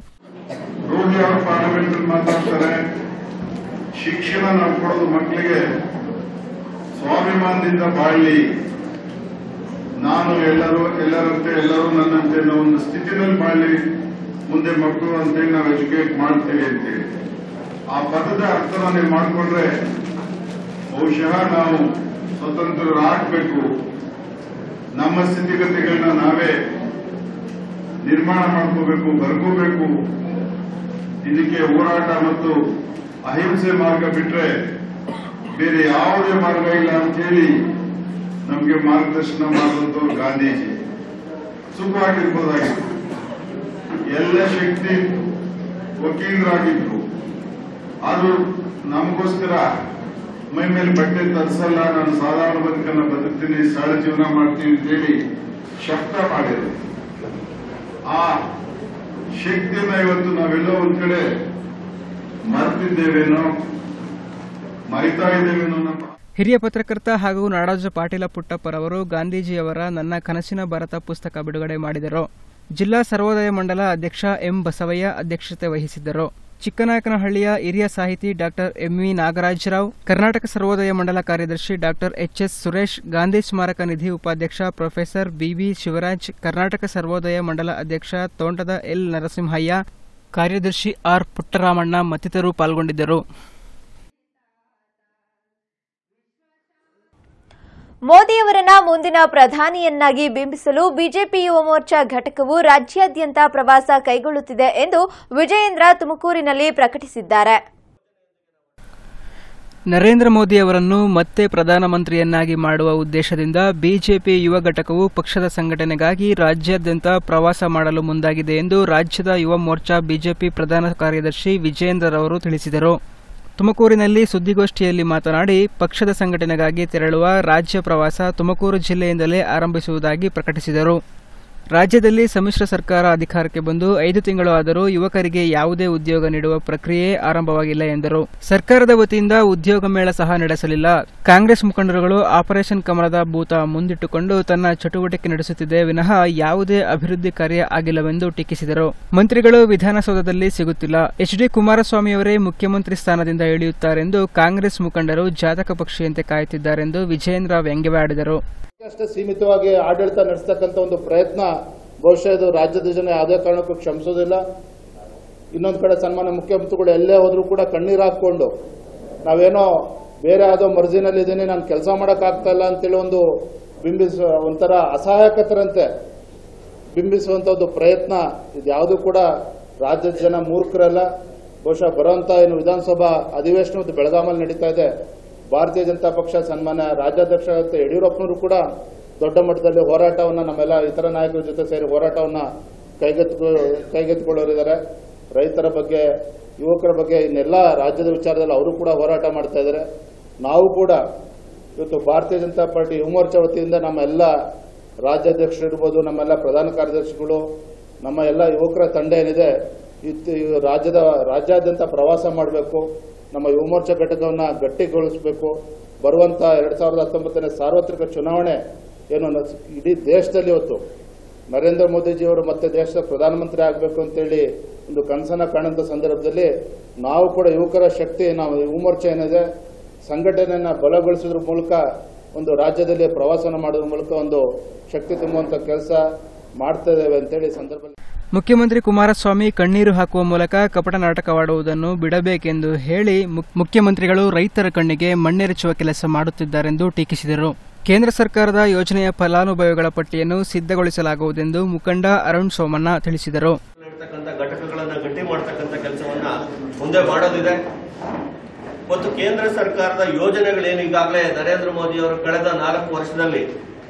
ಶಿಕ್ಷಣ ನಾವು ಕೊಡೋದು ಮಕ್ಕಳಿಗೆ ಸ್ವಾಭಿಮಾನದಿಂದ ಬಾಳಲಿ, ನಾನು ಎಲ್ಲರೂ ಎಲ್ಲರಂತೆ ಎಲ್ಲರೂ ನನ್ನಂತೆ ಅನ್ನೋ ಒಂದು ಸ್ಥಿತಿನಲ್ಲಿ ಬಾಳಲಿ, ಮುಂದೆ ಮಕ್ಕಳು ಅಂತೇಳಿ ನಾವು ಎಜುಕೇಟ್ ಮಾಡ್ತೀವಿ ಅಂತೇಳಿ ಆ ಪದದ ಅರ್ಥನ ನೀವು ಮಾಡಿಕೊಂಡ್ರೆ ಬಹುಶಃ ನಾವು ಸ್ವತಂತ್ರರಾಗಬೇಕು, ನಮ್ಮ ಸ್ಥಿತಿಗತಿಗಳನ್ನ ನಾವೇ ನಿರ್ಮಾಣ ಮಾಡ್ಕೋಬೇಕು, ಬರ್ಕೋಬೇಕು. ಇದಕ್ಕೆ ಹೋರಾಟ ಮತ್ತು ಅಹಿಂಸೆ ಮಾರ್ಗ ಬಿಟ್ರೆ ಬೇರೆ ಯಾವುದೇ ಮಾರ್ಗ ಇಲ್ಲ ಅಂತೇಳಿ ನಮಗೆ ಮಾರ್ಗದರ್ಶನ ಮಾಡುವಂತವ್ರು ಗಾಂಧೀಜಿ. ಸುಖವಾಗಿರ್ಬೋದಾಗಿತ್ತು, ಎಲ್ಲ ಶಕ್ತಿ ವಕೀಲರಾಗಿದ್ರು, ಅದು ನಮಗೋಸ್ಕರ ಮೈ ಮೇಲೆ ಬಟ್ಟೆ ತರಿಸಲ್ಲ, ನಾನು ಸಾಧಾರಣ ಬದುಕನ್ನು ಬದುಕ್ತೀನಿ, ಸರಳ ಜೀವನ ಮಾಡ್ತೀನಿ ಅಂತೇಳಿ ಶಬ್ದ ಮಾಡಿದ್ರು. ಆ ಶಕ್ತಿಯನ್ನ ಇವತ್ತು ನಾವೆಲ್ಲೋ ಒಂದ್ ಕಡೆ ಮರೆತಿದ್ದೇವೇನೋ, ಮರಿತಾ ಇದ್ದೇವೇನೋ. ನಮ್ಮ ಹಿರಿಯ ಪತ್ರಕರ್ತ ಹಾಗೂ ನಾಡೋಜ ಪಾಟೀಲ ಪುಟ್ಟಪ್ಪರವರು ಗಾಂಧೀಜಿಯವರ ನನ್ನ ಕನಸಿನ ಭಾರತ ಪುಸ್ತಕ ಬಿಡುಗಡೆ ಮಾಡಿದರು. ಜಿಲ್ಲಾ ಸರ್ವೋದಯ ಮಂಡಲ ಅಧ್ಯಕ್ಷ ಎಂ ಬಸವಯ್ಯ ಅಧ್ಯಕ್ಷತೆ ವಹಿಸಿದ್ದರು. ಚಿಕ್ಕನಾಯಕನಹಳ್ಳಿಯ ಹಿರಿಯ ಸಾಹಿತಿ ಡಾಕ್ಟರ್ ಎಂವಿ ನಾಗರಾಜರಾವ್, ಕರ್ನಾಟಕ ಸರ್ವೋದಯ ಮಂಡಲ ಕಾರ್ಯದರ್ಶಿ doctor H S Suresh, Gandhi ಸ್ಮಾರಕ ನಿಧಿ ಉಪಾಧ್ಯಕ್ಷ ಪ್ರೊಫೆಸರ್ ಬಿಬಿ ಶಿವರಾಜ್, ಕರ್ನಾಟಕ ಸರ್ವೋದಯ ಮಂಡಲ ಅಧ್ಯಕ್ಷ ತೋಂಟದ ಎಲ್ ನರಸಿಂಹಯ್ಯ, ಕಾರ್ಯದರ್ಶಿ ಆರ್ ಪುಟ್ಟರಾಮಣ್ಣ ಮತ್ತಿತರರು ಪಾಲ್ಗೊಂಡಿದ್ದರು. ಮೋದಿಯವರನ್ನ ಮುಂದಿನ ಪ್ರಧಾನಿಯನ್ನಾಗಿ ಬಿಂಬಿಸಲು ಬಿಜೆಪಿ ಯುವ ಮೋರ್ಚಾ ಘಟಕವು ರಾಜ್ಯಾದ್ಯಂತ ಪ್ರವಾಸ ಕೈಗೊಳ್ಳುತ್ತಿದೆ ಎಂದು ವಿಜಯೇಂದ್ರ ತುಮಕೂರಿನಲ್ಲಿ ಪ್ರಕಟಿಸಿದ್ದಾರೆ. ನರೇಂದ್ರ ಮೋದಿ ಅವರನ್ನು ಮತ್ತೆ ಪ್ರಧಾನಮಂತ್ರಿಯನ್ನಾಗಿ ಮಾಡುವ ಉದ್ದೇಶದಿಂದ ಬಿಜೆಪಿ ಯುವ ಘಟಕವು ಪಕ್ಷದ ಸಂಘಟನೆಗಾಗಿ ರಾಜ್ಯಾದ್ಯಂತ ಪ್ರವಾಸ ಮಾಡಲು ಮುಂದಾಗಿದೆ ಎಂದು ರಾಜ್ಯದ ಯುವ ಮೋರ್ಚಾ ಬಿಜೆಪಿ ಪ್ರಧಾನ ಕಾರ್ಯದರ್ಶಿ ವಿಜಯೇಂದ್ರರವರು ತಿಳಿಸಿದರು. ತುಮಕೂರಿನಲ್ಲಿ ಸುದ್ದಿಗೋಷ್ಠಿಯಲ್ಲಿ ಮಾತನಾಡಿ, ಪಕ್ಷದ ಸಂಘಟನೆಗಾಗಿ ತೆರಳುವ ರಾಜ್ಯ ಪ್ರವಾಸ ತುಮಕೂರು ಜಿಲ್ಲೆಯಿಂದಲೇ ಆರಂಭಿಸುವುದಾಗಿ ಪ್ರಕಟಿಸಿದರು. ರಾಜ್ಯದಲ್ಲಿ ಸಮ್ಮಿಶ್ರ ಸರ್ಕಾರ ಅಧಿಕಾರಕ್ಕೆ ಬಂದು ಐದು ತಿಂಗಳು ಆದರೂ ಯುವಕರಿಗೆ ಯಾವುದೇ ಉದ್ಯೋಗ ನೀಡುವ ಪ್ರಕ್ರಿಯೆ ಆರಂಭವಾಗಿಲ್ಲ ಎಂದರು. ಸರ್ಕಾರದ ವತಿಯಿಂದ ಉದ್ಯೋಗ ಮೇಳ ಸಹ ನಡೆಸಲಿಲ್ಲ. ಕಾಂಗ್ರೆಸ್ ಮುಖಂಡರುಗಳು ಆಪರೇಷನ್ ಕಮಲದ ಭೂತ ಮುಂದಿಟ್ಟುಕೊಂಡು ತನ್ನ ಚಟುವಟಿಕೆ ನಡೆಸುತ್ತಿದೆ ವಿನಃ ಯಾವುದೇ ಅಭಿವೃದ್ಧಿ ಕಾರ್ಯ ಆಗಿಲ್ಲವೆಂದು ಟೀಕಿಸಿದರು. ಮಂತ್ರಿಗಳು ವಿಧಾನಸೌಧದಲ್ಲಿ ಸಿಗುತ್ತಿಲ್ಲ. ಎಚ್ ಡಿ ಕುಮಾರಸ್ವಾಮಿಯವರೇ ಮುಖ್ಯಮಂತ್ರಿ ಸ್ಥಾನದಿಂದ ಇಳಿಯುತ್ತಾರೆಂದು ಕಾಂಗ್ರೆಸ್ ಮುಖಂಡರು ಜಾತಕ ಪಕ್ಷಿಯಂತೆ ಕಾಯುತ್ತಿದ್ದಾರೆಂದು ವಿಜಯೇಂದ್ರ ವ್ಯಂಗ್ಯವಾಡಿದರು. ಅಷ್ಟೇ ಸೀಮಿತವಾಗಿ ಆಡಳಿತ ನಡೆಸತಕ್ಕಂಥ ಒಂದು ಪ್ರಯತ್ನ ಬಹುಶಃ ಇದು ರಾಜ್ಯದ ಜನ ಯಾವುದೇ ಕಾರಣಕ್ಕೂ ಕ್ಷಮಿಸೋದಿಲ್ಲ. ಇನ್ನೊಂದು ಕಡೆ ಸನ್ಮಾನ್ಯ ಮುಖ್ಯಮಂತ್ರಿಗಳು ಎಲ್ಲೇ ಹೋದ್ರೂ ಕೂಡ ಕಣ್ಣೀರು ಹಾಕೊಂಡು ನಾವೇನೋ ಬೇರೆ ಯಾವುದೋ ಮರ್ಜಿನಲ್ಲಿ ಇದ್ದೀನಿ, ನಾನು ಕೆಲಸ ಮಾಡೋಕ್ಕಾಗ್ತಾ ಇಲ್ಲ ಅಂತೇಳಿ ಒಂದು ಬಿಂಬಿಸ ಒಂಥರ ಅಸಹಾಯಕತರಂತೆ ಬಿಂಬಿಸುವಂತ ಒಂದು ಪ್ರಯತ್ನ ಇದ್ಯಾವುದು ಕೂಡ ರಾಜ್ಯದ ಜನ ಮೂರ್ಖರಲ್ಲ. ಬಹುಶಃ ಬರುವಂತ ಏನು ವಿಧಾನಸಭಾ ಅಧಿವೇಶನ ಮತ್ತು ಬೆಳಗಾಮಲ್ಲಿ ನಡೀತಾ ಇದೆ, ಭಾರತೀಯ ಜನತಾ ಪಕ್ಷ ಸನ್ಮಾನ್ಯ ರಾಜ್ಯಾಧ್ಯಕ್ಷ ಯಡಿಯೂರಪ್ಪನವರು ಕೂಡ ದೊಡ್ಡ ಮಟ್ಟದಲ್ಲಿ ಹೋರಾಟವನ್ನು ನಮ್ಮೆಲ್ಲ ಇತರ ನಾಯಕರ ಜೊತೆ ಸೇರಿ ಹೋರಾಟವನ್ನು ಕೈಗೆತ್ತು ಕೈಗೆತ್ತಿಕೊಳ್ಳೋರಿದ್ದಾರೆ. ರೈತರ ಬಗ್ಗೆ, ಯುವಕರ ಬಗ್ಗೆ, ಇನ್ನೆಲ್ಲ ರಾಜ್ಯದ ವಿಚಾರದಲ್ಲಿ ಅವರು ಕೂಡ ಹೋರಾಟ ಮಾಡ್ತಾ ಇದ್ದಾರೆ. ನಾವು ಕೂಡ ಇವತ್ತು ಭಾರತೀಯ ಜನತಾ ಪಾರ್ಟಿ ಯುವ ಮೋರ್ಚಾ ವತಿಯಿಂದ ನಮ್ಮ ಎಲ್ಲ ರಾಜ್ಯಾಧ್ಯಕ್ಷರು ಇರ್ಬೋದು, ನಮ್ಮೆಲ್ಲ ಪ್ರಧಾನ ಕಾರ್ಯದರ್ಶಿಗಳು, ನಮ್ಮ ಎಲ್ಲ ಯುವಕರ ತಂಡ ಏನಿದೆ ರಾಜ್ಯದ ರಾಜ್ಯಾದ್ಯಂತ ಪ್ರವಾಸ ಮಾಡಬೇಕು, ನಮ್ಮ ಯುವ ಮೋರ್ಚಾ ಘಟಕವನ್ನು ಗಟ್ಟಿಗೊಳಿಸಬೇಕು. ಬರುವಂತ ಎರಡ್ ಸಾವಿರದ ಹತ್ತೊಂಬತ್ತನೇ ಸಾರ್ವತ್ರಿಕ ಚುನಾವಣೆ ಏನು ಇಡೀ ದೇಶದಲ್ಲಿ ಇವತ್ತು ನರೇಂದ್ರ ಮೋದಿಜಿಯವರು ಮತ್ತೆ ದೇಶದ ಪ್ರಧಾನಮಂತ್ರಿ ಆಗಬೇಕು ಅಂತೇಳಿ ಒಂದು ಕನಸನ್ನ ಕಾಣುವಂತ ಸಂದರ್ಭದಲ್ಲಿ ನಾವು ಕೂಡ ಯುವಕರ ಶಕ್ತಿ, ನಾವು ಯುವ ಮೋರ್ಚಾ ಏನಿದೆ ಸಂಘಟನೆಯನ್ನ ಬಲಗೊಳಿಸೋದ್ರ ಮೂಲಕ ಒಂದು ರಾಜ್ಯದಲ್ಲಿ ಪ್ರವಾಸನ ಮಾಡೋದ್ರ ಮೂಲಕ ಒಂದು ಶಕ್ತಿ ತುಂಬುವಂತ ಕೆಲಸ ಮಾಡ್ತಾ ಇದ್ದೇವೆ ಅಂತೇಳಿ ಸಂದರ್ಭದಲ್ಲಿ ಮುಖ್ಯಮಂತ್ರಿ ಕುಮಾರಸ್ವಾಮಿ ಕಣ್ಣೀರು ಹಾಕುವ ಮೂಲಕ ಕಪಟ ನಾಟಕವಾಡುವುದನ್ನು ಬಿಡಬೇಕೆಂದು ಹೇಳಿ ಮುಖ್ಯಮಂತ್ರಿಗಳು ರೈತರ ಕಣ್ಣಿಗೆ ಮಣ್ಣೆರಚುವ ಕೆಲಸ ಮಾಡುತ್ತಿದ್ದಾರೆಂದು ಟೀಕಿಸಿದರು. ಕೇಂದ್ರ ಸರ್ಕಾರದ ಯೋಜನೆಯ ಫಲಾನುಭವಿಗಳ ಪಟ್ಟಿಯನ್ನು ಸಿದ್ಧಗೊಳಿಸಲಾಗುವುದೆಂದು ಮುಖಂಡ ಅರುಣ್ ಸೋಮಣ್ಣ ತಿಳಿಸಿದರು. ಘಟಕಗಳನ್ನು ಗಟ್ಟಿ ಮಾಡತಕ್ಕಂಥ ಕೆಲಸವನ್ನ ಮುಂದೆ ಮಾಡೋದಿದೆ ಮತ್ತು ಕೇಂದ್ರ ಸರ್ಕಾರದ ಯೋಜನೆಗಳೇನು ಈಗಾಗಲೇ ನರೇಂದ್ರ ಮೋದಿ ಅವರು ಕಳೆದ ನಾಲ್ಕು ವರ್ಷದಲ್ಲಿ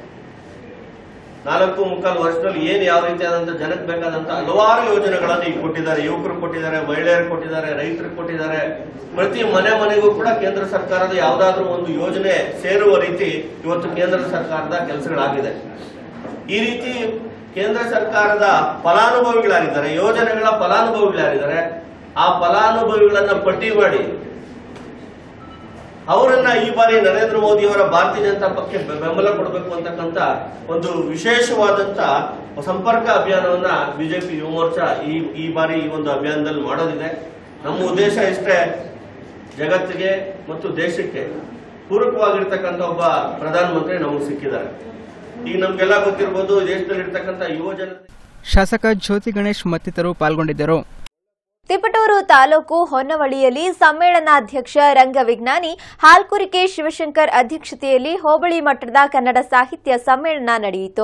ನಾಲ್ಕು ಮುಕ್ಕಾಲು ವರ್ಷದಲ್ಲಿ ಏನು ಯಾವ ರೀತಿಯಾದಂತಹ ಜನಕ್ಕೆ ಬೇಕಾದಂತಹ ಹಲವಾರು ಯೋಜನೆಗಳನ್ನು ಈಗ ಕೊಟ್ಟಿದ್ದಾರೆ. ಯುವಕರು ಕೊಟ್ಟಿದ್ದಾರೆ, ಮಹಿಳೆಯರು ಕೊಟ್ಟಿದ್ದಾರೆ, ರೈತರು ಕೊಟ್ಟಿದ್ದಾರೆ. ಪ್ರತಿ ಮನೆ ಮನೆಗೂ ಕೂಡ ಕೇಂದ್ರ ಸರ್ಕಾರದ ಯಾವುದಾದ್ರೂ ಒಂದು ಯೋಜನೆ ಸೇರುವ ರೀತಿ ಇವತ್ತು ಕೇಂದ್ರ ಸರ್ಕಾರದ ಕೆಲಸಗಳಾಗಿದೆ. ಈ ರೀತಿ ಕೇಂದ್ರ ಸರ್ಕಾರದ ಫಲಾನುಭವಿಗಳಾಗಿದ್ದಾರೆ, ಯೋಜನೆಗಳ ಫಲಾನುಭವಿಗಳಾಗಿದ್ದಾರೆ. ಆ ಫಲಾನುಭವಿಗಳನ್ನ ಪಟ್ಟಿ ಮಾಡಿ ಅವರನ್ನ ಈ ಬಾರಿ ನರೇಂದ್ರ ಮೋದಿ ಅವರ ಭಾರತೀಯ ಜನತಾ ಪಕ್ಷಕ್ಕೆ ಬೆಂಬಲ ಕೊಡಬೇಕು ಅಂತಕ್ಕಂಥ ಒಂದು ವಿಶೇಷವಾದಂತ ಸಂಪರ್ಕ ಅಭಿಯಾನವನ್ನ ಬಿಜೆಪಿ ಯುವ ಮೋರ್ಚಾ ಈ ಈ ಬಾರಿ ಈ ಒಂದು ಅಭಿಯಾನದಲ್ಲಿ ಮಾಡೋದಿದೆ. ನಮ್ಮ ಉದ್ದೇಶ ಇಷ್ಟೇ, ಜಗತ್ತಿಗೆ ಮತ್ತು ದೇಶಕ್ಕೆ ಪೂರಕವಾಗಿರ್ತಕ್ಕಂಥ ಒಬ್ಬ ಪ್ರಧಾನಮಂತ್ರಿ ನಮಗೆ ಸಿಕ್ಕಿದ್ದಾರೆ. ಈಗ ನಮ್ಗೆಲ್ಲ ಗೊತ್ತಿರಬಹುದು, ದೇಶದಲ್ಲಿರ್ತಕ್ಕಂಥ ಯುವ ಜನತೆ. ಶಾಸಕ ಜ್ಯೋತಿ ಗಣೇಶ್ ಮತ್ತಿತರರು ಪಾಲ್ಗೊಂಡಿದ್ದರು. ತಿಪಟೂರು ತಾಲೂಕು ಹೊನ್ನವಳಿಯಲ್ಲಿ ಸಮ್ಮೇಳನಾಧ್ಯಕ್ಷ ರಂಗವಿಜ್ಞಾನಿ ಹಾಲ್ಕುರಿಕೆ ಶಿವಶಂಕರ್ ಅಧ್ಯಕ್ಷತೆಯಲ್ಲಿ ಹೋಬಳಿ ಮಟ್ಟದ ಕನ್ನಡ ಸಾಹಿತ್ಯ ಸಮ್ಮೇಳನ ನಡೆಯಿತು.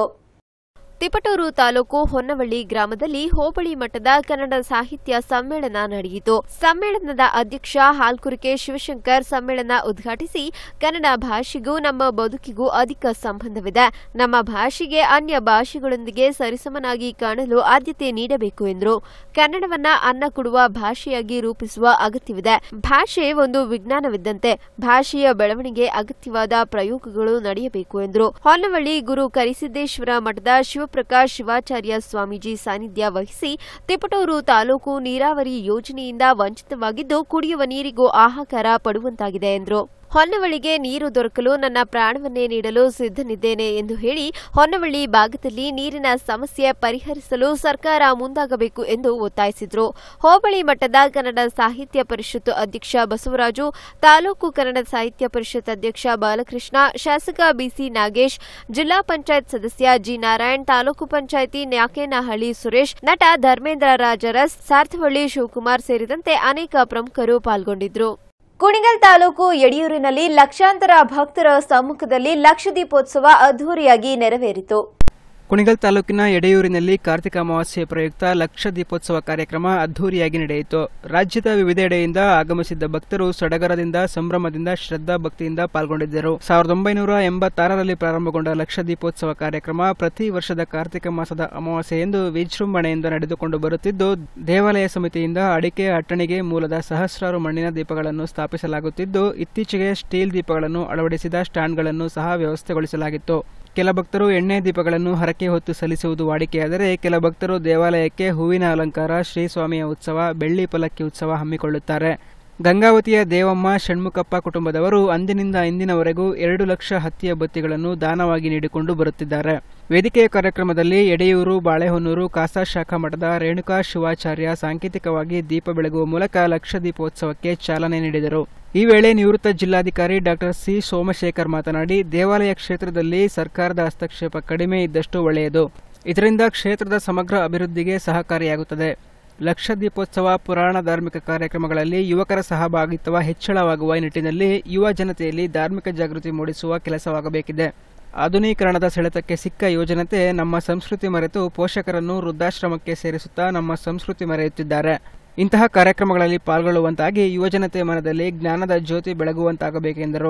ತಿಪಟೂರು ತಾಲೂಕು ಹೊನ್ನವಳ್ಳಿ ಗ್ರಾಮದಲ್ಲಿ ಹೋಬಳಿ ಮಟ್ಟದ ಕನ್ನಡ ಸಾಹಿತ್ಯ ಸಮ್ಮೇಳನ ನಡೆಯಿತು. ಸಮ್ಮೇಳನದ ಅಧ್ಯಕ್ಷ ಹಾಲ್ಕುರಿಕೆ ಶಿವಶಂಕರ್ ಸಮ್ಮೇಳನ ಉದ್ಘಾಟಿಸಿ, ಕನ್ನಡ ಭಾಷೆಗೂ ನಮ್ಮ ಬದುಕಿಗೂ ಅಧಿಕ ಸಂಬಂಧವಿದೆ. ನಮ್ಮ ಭಾಷೆಗೆ ಅನ್ಯ ಭಾಷೆಗಳೊಂದಿಗೆ ಸರಿಸಮನಾಗಿ ಕಾಣಲು ಆದ್ಯತೆ ನೀಡಬೇಕು ಎಂದರು. ಕನ್ನಡವನ್ನ ಅನ್ನ ಕೊಡುವ ಭಾಷೆಯಾಗಿ ರೂಪಿಸುವ ಅಗತ್ಯವಿದೆ. ಭಾಷೆ ಒಂದು ವಿಜ್ಞಾನವಿದ್ದಂತೆ ಭಾಷೆಯ ಬೆಳವಣಿಗೆ ಅಗತ್ಯವಾದ ಪ್ರಯೋಗಗಳು ನಡೆಯಬೇಕು ಎಂದರು. ಹೊನ್ನವಳ್ಳಿ ಗುರು ಕರಿಸಿದ್ದೇಶ್ವರ ಮಠದ ಶಿವಪ್ರಕಾಶ್ ಶಿವಾಚಾರ್ಯ ಸ್ವಾಮೀಜಿ ಸಾನ್ನಿಧ್ಯ ವಹಿಸಿ, ತಿಪಟೂರು ತಾಲೂಕು ನೀರಾವರಿ ಯೋಜನೆಯಿಂದ ವಂಚಿತವಾಗಿದ್ದು ಕುಡಿಯುವ ನೀರಿಗೂ ಹಾಹಾಕಾರ ಪಡುವಂತಾಗಿದೆ ಎಂದರು. ಹೊನ್ನವಳ್ಳಿಗೆ ನೀರು ದೊರಕಲು ನನ್ನ ಪ್ರಾಣವನ್ನೇ ನೀಡಲು ಸಿದ್ಧನಿದ್ದೇನೆ ಎಂದು ಹೇಳಿ, ಹೊನ್ನವಳ್ಳಿ ಭಾಗದಲ್ಲಿ ನೀರಿನ ಸಮಸ್ಯೆ ಪರಿಹರಿಸಲು ಸರ್ಕಾರ ಮುಂದಾಗಬೇಕು ಎಂದು ಒತ್ತಾಯಿಸಿದರು. ಹೋಬಳಿ ಮಟ್ಟದ ಕನ್ನಡ ಸಾಹಿತ್ಯ ಪರಿಷತ್ ಅಧ್ಯಕ್ಷ ಬಸವರಾಜು, ತಾಲೂಕು ಕನ್ನಡ ಸಾಹಿತ್ಯ ಪರಿಷತ್ ಅಧ್ಯಕ್ಷ ಬಾಲಕೃಷ್ಣ, ಶಾಸಕ ಬಿಸಿ ನಾಗೇಶ್, ಜಿಲ್ಲಾ ಪಂಚಾಯತ್ ಸದಸ್ಯ ಜಿ ನಾರಾಯಣ್, ತಾಲೂಕು ಪಂಚಾಯಿತಿ ನ್ಯಾಕೇನಹಳ್ಳಿ ಸುರೇಶ್, ನಟ ಧರ್ಮೇಂದ್ರ ರಾಜರಸ್, ಸಾರ್ಥವಳ್ಳಿ ಶಿವಕುಮಾರ್ ಸೇರಿದಂತೆ ಅನೇಕ ಪ್ರಮುಖರು ಪಾಲ್ಗೊಂಡಿದ್ದರು. ಕುಣಿಗಲ್ ತಾಲೂಕು ಯಡಿಯೂರಿನಲ್ಲಿ ಲಕ್ಷಾಂತರ ಭಕ್ತರ ಸಮ್ಮುಖದಲ್ಲಿ ಲಕ್ಷದೀಪೋತ್ಸವ ಅದ್ದೂರಿಯಾಗಿ ನೆರವೇರಿತು. ಕುಣಿಗಲ್ ತಾಲೂಕಿನ ಯಡಿಯೂರಿನಲ್ಲಿ ಕಾರ್ತಿಕ ಅಮಾವಾಸ್ಯೆ ಪ್ರಯುಕ್ತ ಲಕ್ಷ ದೀಪೋತ್ಸವ ಕಾರ್ಯಕ್ರಮ ಅದ್ದೂರಿಯಾಗಿ ನಡೆಯಿತು. ರಾಜ್ಯದ ವಿವಿಧೆಡೆಯಿಂದ ಆಗಮಿಸಿದ್ದ ಭಕ್ತರು ಸಡಗರದಿಂದ, ಸಂಭ್ರಮದಿಂದ, ಶ್ರದ್ಧಾ ಭಕ್ತಿಯಿಂದ ಪಾಲ್ಗೊಂಡಿದ್ದರು. ಸಾವಿರದ ಒಂಬೈನೂರ ಎಂಬತ್ತಾರರಲ್ಲಿ ಪ್ರಾರಂಭಗೊಂಡ ಲಕ್ಷ ದೀಪೋತ್ಸವ ಕಾರ್ಯಕ್ರಮ ಪ್ರತಿ ವರ್ಷದ ಕಾರ್ತಿಕ ಮಾಸದ ಅಮಾವಾಸ್ಯೆಯಂದು ವಿಜೃಂಭಣೆಯಿಂದ ನಡೆದುಕೊಂಡು ಬರುತ್ತಿದ್ದು, ದೇವಾಲಯ ಸಮಿತಿಯಿಂದ ಅಡಿಕೆ ಅಟ್ಟಣಿಗೆ ಮೂಲದ ಸಹಸ್ರಾರು ಮಣ್ಣಿನ ದೀಪಗಳನ್ನು ಸ್ಥಾಪಿಸಲಾಗುತ್ತಿದ್ದು, ಇತ್ತೀಚೆಗೆ ಸ್ಟೀಲ್ ದೀಪಗಳನ್ನು ಅಳವಡಿಸಿದ ಸ್ಟ್ಯಾಂಡ್ಗಳನ್ನು ಸಹ ವ್ಯವಸ್ಥೆಗೊಳಿಸಲಾಗಿತ್ತು. ಕೆಲ ಭಕ್ತರು ಎಣ್ಣೆ ದೀಪಗಳನ್ನು ಹರಕೆ ಹೊತ್ತು ಸಲ್ಲಿಸುವುದು ವಾಡಿಕೆಯಾದರೆ, ಕೆಲ ಭಕ್ತರು ದೇವಾಲಯಕ್ಕೆ ಹೂವಿನ ಅಲಂಕಾರ, ಶ್ರೀಸ್ವಾಮಿಯ ಉತ್ಸವ, ಬೆಳ್ಳಿ ಪಲ್ಲಕ್ಕಿ ಉತ್ಸವ ಹಮ್ಮಿಕೊಳ್ಳುತ್ತಾರೆ. ಗಂಗಾವತಿಯ ದೇವಮ್ಮ ಷಣ್ಮುಖಪ್ಪ ಕುಟುಂಬದವರು ಅಂದಿನಿಂದ ಇಂದಿನವರೆಗೂ ಎರಡು ಲಕ್ಷ ಹತ್ತಿಯ ಬತ್ತಿಗಳನ್ನು ದಾನವಾಗಿ ನೀಡಿಕೊಂಡು ಬರುತ್ತಿದ್ದಾರೆ. ವೇದಿಕೆಯ ಕಾರ್ಯಕ್ರಮದಲ್ಲಿ ಯಡಿಯೂರು, ಬಾಳೆಹೊನ್ನೂರು, ಕಾಸಾ ಶಾಖಾ ಮಠದ ರೇಣುಕಾ ಶಿವಾಚಾರ್ಯ ಸಾಂಕೇತಿಕವಾಗಿ ದೀಪ ಬೆಳಗುವ ಮೂಲಕ ಲಕ್ಷ ದೀಪೋತ್ಸವಕ್ಕೆ ಚಾಲನೆ ನೀಡಿದರು. ಈ ವೇಳೆ ನಿವೃತ್ತ ಜಿಲ್ಲಾಧಿಕಾರಿ ಡಾಕ್ಟರ್ ಸಿ ಸೋಮಶೇಖರ್ ಮಾತನಾಡಿ, ದೇವಾಲಯ ಕ್ಷೇತ್ರದಲ್ಲಿ ಸರ್ಕಾರದ ಹಸ್ತಕ್ಷೇಪ ಕಡಿಮೆ ಇದ್ದಷ್ಟು ಒಳ್ಳೆಯದು. ಇದರಿಂದ ಕ್ಷೇತ್ರದ ಸಮಗ್ರ ಅಭಿವೃದ್ಧಿಗೆ ಸಹಕಾರಿಯಾಗುತ್ತದೆ. ಲಕ್ಷ ದೀಪೋತ್ಸವ ಪುರಾಣ ಧಾರ್ಮಿಕ ಕಾರ್ಯಕ್ರಮಗಳಲ್ಲಿ ಯುವಕರ ಸಹಭಾಗಿತ್ವ ಹೆಚ್ಚಳವಾಗುವ ನಿಟ್ಟಿನಲ್ಲಿ ಯುವ ಜನತೆಯಲ್ಲಿ ಧಾರ್ಮಿಕ ಜಾಗೃತಿ ಮೂಡಿಸುವ ಕೆಲಸವಾಗಬೇಕಿದೆ. ಆಧುನೀಕರಣದ ಸೆಳೆತಕ್ಕೆ ಸಿಕ್ಕ ಯುವಜನತೆ ನಮ್ಮ ಸಂಸ್ಕೃತಿ ಮರೆತು ಪೋಷಕರನ್ನು ವೃದ್ಧಾಶ್ರಮಕ್ಕೆ ಸೇರಿಸುತ್ತಾ ನಮ್ಮ ಸಂಸ್ಕೃತಿ ಮರೆಯುತ್ತಿದ್ದಾರೆ. ಇಂತಹ ಕಾರ್ಯಕ್ರಮಗಳಲ್ಲಿ ಪಾಲ್ಗೊಳ್ಳುವಂತಾಗಿ ಯುವಜನತೆ ಮನದಲ್ಲಿ ಜ್ಞಾನದ ಜ್ಯೋತಿ ಬೆಳಗುವಂತಾಗಬೇಕೆಂದರು.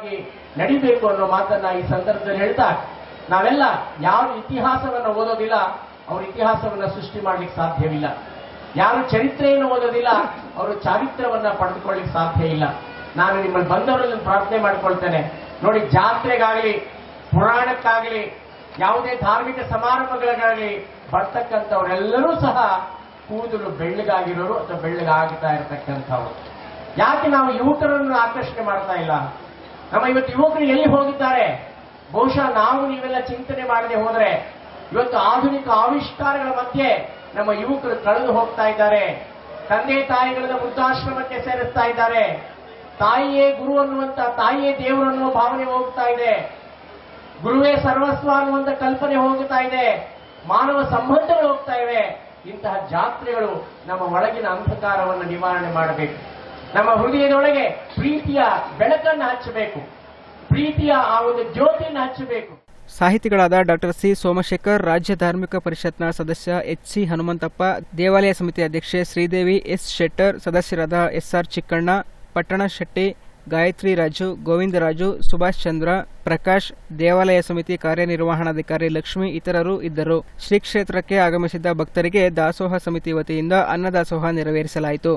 ನಡಿಬೇಕು ಅನ್ನೋ ಮಾತನ್ನ ಈ ಸಂದರ್ಭದಲ್ಲಿ ಹೇಳ್ತಾ, ನಾವೆಲ್ಲ ಯಾರು ಇತಿಹಾಸವನ್ನು ಓದೋದಿಲ್ಲ ಅವರು ಇತಿಹಾಸವನ್ನ ಸೃಷ್ಟಿ ಮಾಡ್ಲಿಕ್ಕೆ ಸಾಧ್ಯವಿಲ್ಲ. ಯಾರು ಚರಿತ್ರೆಯನ್ನು ಓದೋದಿಲ್ಲ ಅವರು ಚಾರಿತ್ರ್ಯವನ್ನ ಪಡೆದುಕೊಳ್ಳಿಕ್ಕೆ ಸಾಧ್ಯ ಇಲ್ಲ. ನಾನು ನಿಮ್ಮಲ್ಲಿ ಬಂದವರಲ್ಲಿ ಪ್ರಾರ್ಥನೆ ಮಾಡ್ಕೊಳ್ತೇನೆ ನೋಡಿ, ಜಾತ್ರೆಗಾಗಲಿ ಪುರಾಣಕ್ಕಾಗಲಿ ಯಾವುದೇ ಧಾರ್ಮಿಕ ಸಮಾರಂಭಗಳಿಗಾಗಲಿ ಬರ್ತಕ್ಕಂಥವರೆಲ್ಲರೂ ಸಹ ಕೂದಲು ಬೆಳ್ಳಗಾಗಿರೋರು ಅಥವಾ ಬೆಳ್ಳಗಾಗ್ತಾ ಇರತಕ್ಕಂಥವ್ರು. ಯಾಕೆ ನಾವು ಯುವಕರನ್ನು ಆಕರ್ಷಣೆ ಮಾಡ್ತಾ ಇಲ್ಲ? ನಮ್ಮ ಇವತ್ತು ಯುವಕರು ಎಲ್ಲಿ ಹೋಗಿದ್ದಾರೆ? ಬಹುಶಃ ನಾವು ನೀವೆಲ್ಲ ಚಿಂತನೆ ಮಾಡದೆ ಹೋದ್ರೆ ಇವತ್ತು ಆಧುನಿಕ ಆವಿಷ್ಕಾರಗಳ ಮಧ್ಯೆ ನಮ್ಮ ಯುವಕರು ಕಳೆದು ಹೋಗ್ತಾ ಇದ್ದಾರೆ. ತಂದೆ ತಾಯಿಗಳನ್ನ ವೃದ್ಧಾಶ್ರಮಕ್ಕೆ ಸೇರಿಸ್ತಾ ಇದ್ದಾರೆ. ತಾಯಿಯೇ ಗುರು ಅನ್ನುವಂತ, ತಾಯಿಯೇ ದೇವರು ಅನ್ನುವ ಭಾವನೆ ಹೋಗ್ತಾ ಇದೆ. ಗುರುವೇ ಸರ್ವಸ್ವ ಅನ್ನುವಂತ ಕಲ್ಪನೆ ಹೋಗ್ತಾ ಇದೆ. ಮಾನವ ಸಂಬಂಧಗಳು ಹೋಗ್ತಾ ಇವೆ. ಇಂತಹ ಜಾತ್ರೆಗಳು ನಮ್ಮ ಒಳಗಿನ ಅಂಧಕಾರವನ್ನು ನಿವಾರಣೆ ಮಾಡಬೇಕು. ನಮ್ಮ ಹೃದಯದೊಳಗೆ ಪ್ರೀತಿಯ ಬೆಳಕನ್ನು ಹಚ್ಚಬೇಕು, ಪ್ರೀತಿಯ ಆ ಒಂದು ಜ್ಯೋತಿಯನ್ನು ಹಚ್ಚಬೇಕು. ಸಾಹಿತಿಗಳಾದ ಡಾಕ್ಟರ್ ಸಿ ಸೋಮಶೇಖರ್, ರಾಜ್ಯ ಧಾರ್ಮಿಕ ಪರಿಷತ್ನ ಸದಸ್ಯ ಎಚ್ ಸಿ ಹನುಮಂತಪ್ಪ, ದೇವಾಲಯ ಸಮಿತಿ ಅಧ್ಯಕ್ಷೆ ಶ್ರೀದೇವಿ ಎಸ್ ಶೆಟ್ಟರ್, ಸದಸ್ಯರಾದ ಎಸ್ ಆರ್ ಚಿಕ್ಕಣ್ಣ, ಪಟ್ಟಣ ಶೆಟ್ಟಿ, ಗಾಯತ್ರಿ ರಾಜು, ಗೋವಿಂದರಾಜು, ಸುಭಾಷ್ ಚಂದ್ರ, ಪ್ರಕಾಶ್, ದೇವಾಲಯ ಸಮಿತಿ ಕಾರ್ಯನಿರ್ವಹಣಾಧಿಕಾರಿ ಲಕ್ಷ್ಮಿ ಇತರರು ಇದ್ದರು. ಶ್ರೀ ಕ್ಷೇತ್ರಕ್ಕೆ ಆಗಮಿಸಿದ್ದ ಭಕ್ತರಿಗೆ ದಾಸೋಹ ಸಮಿತಿ ವತಿಯಿಂದ ಅನ್ನದಾಸೋಹ ನೆರವೇರಿಸಲಾಯಿತು.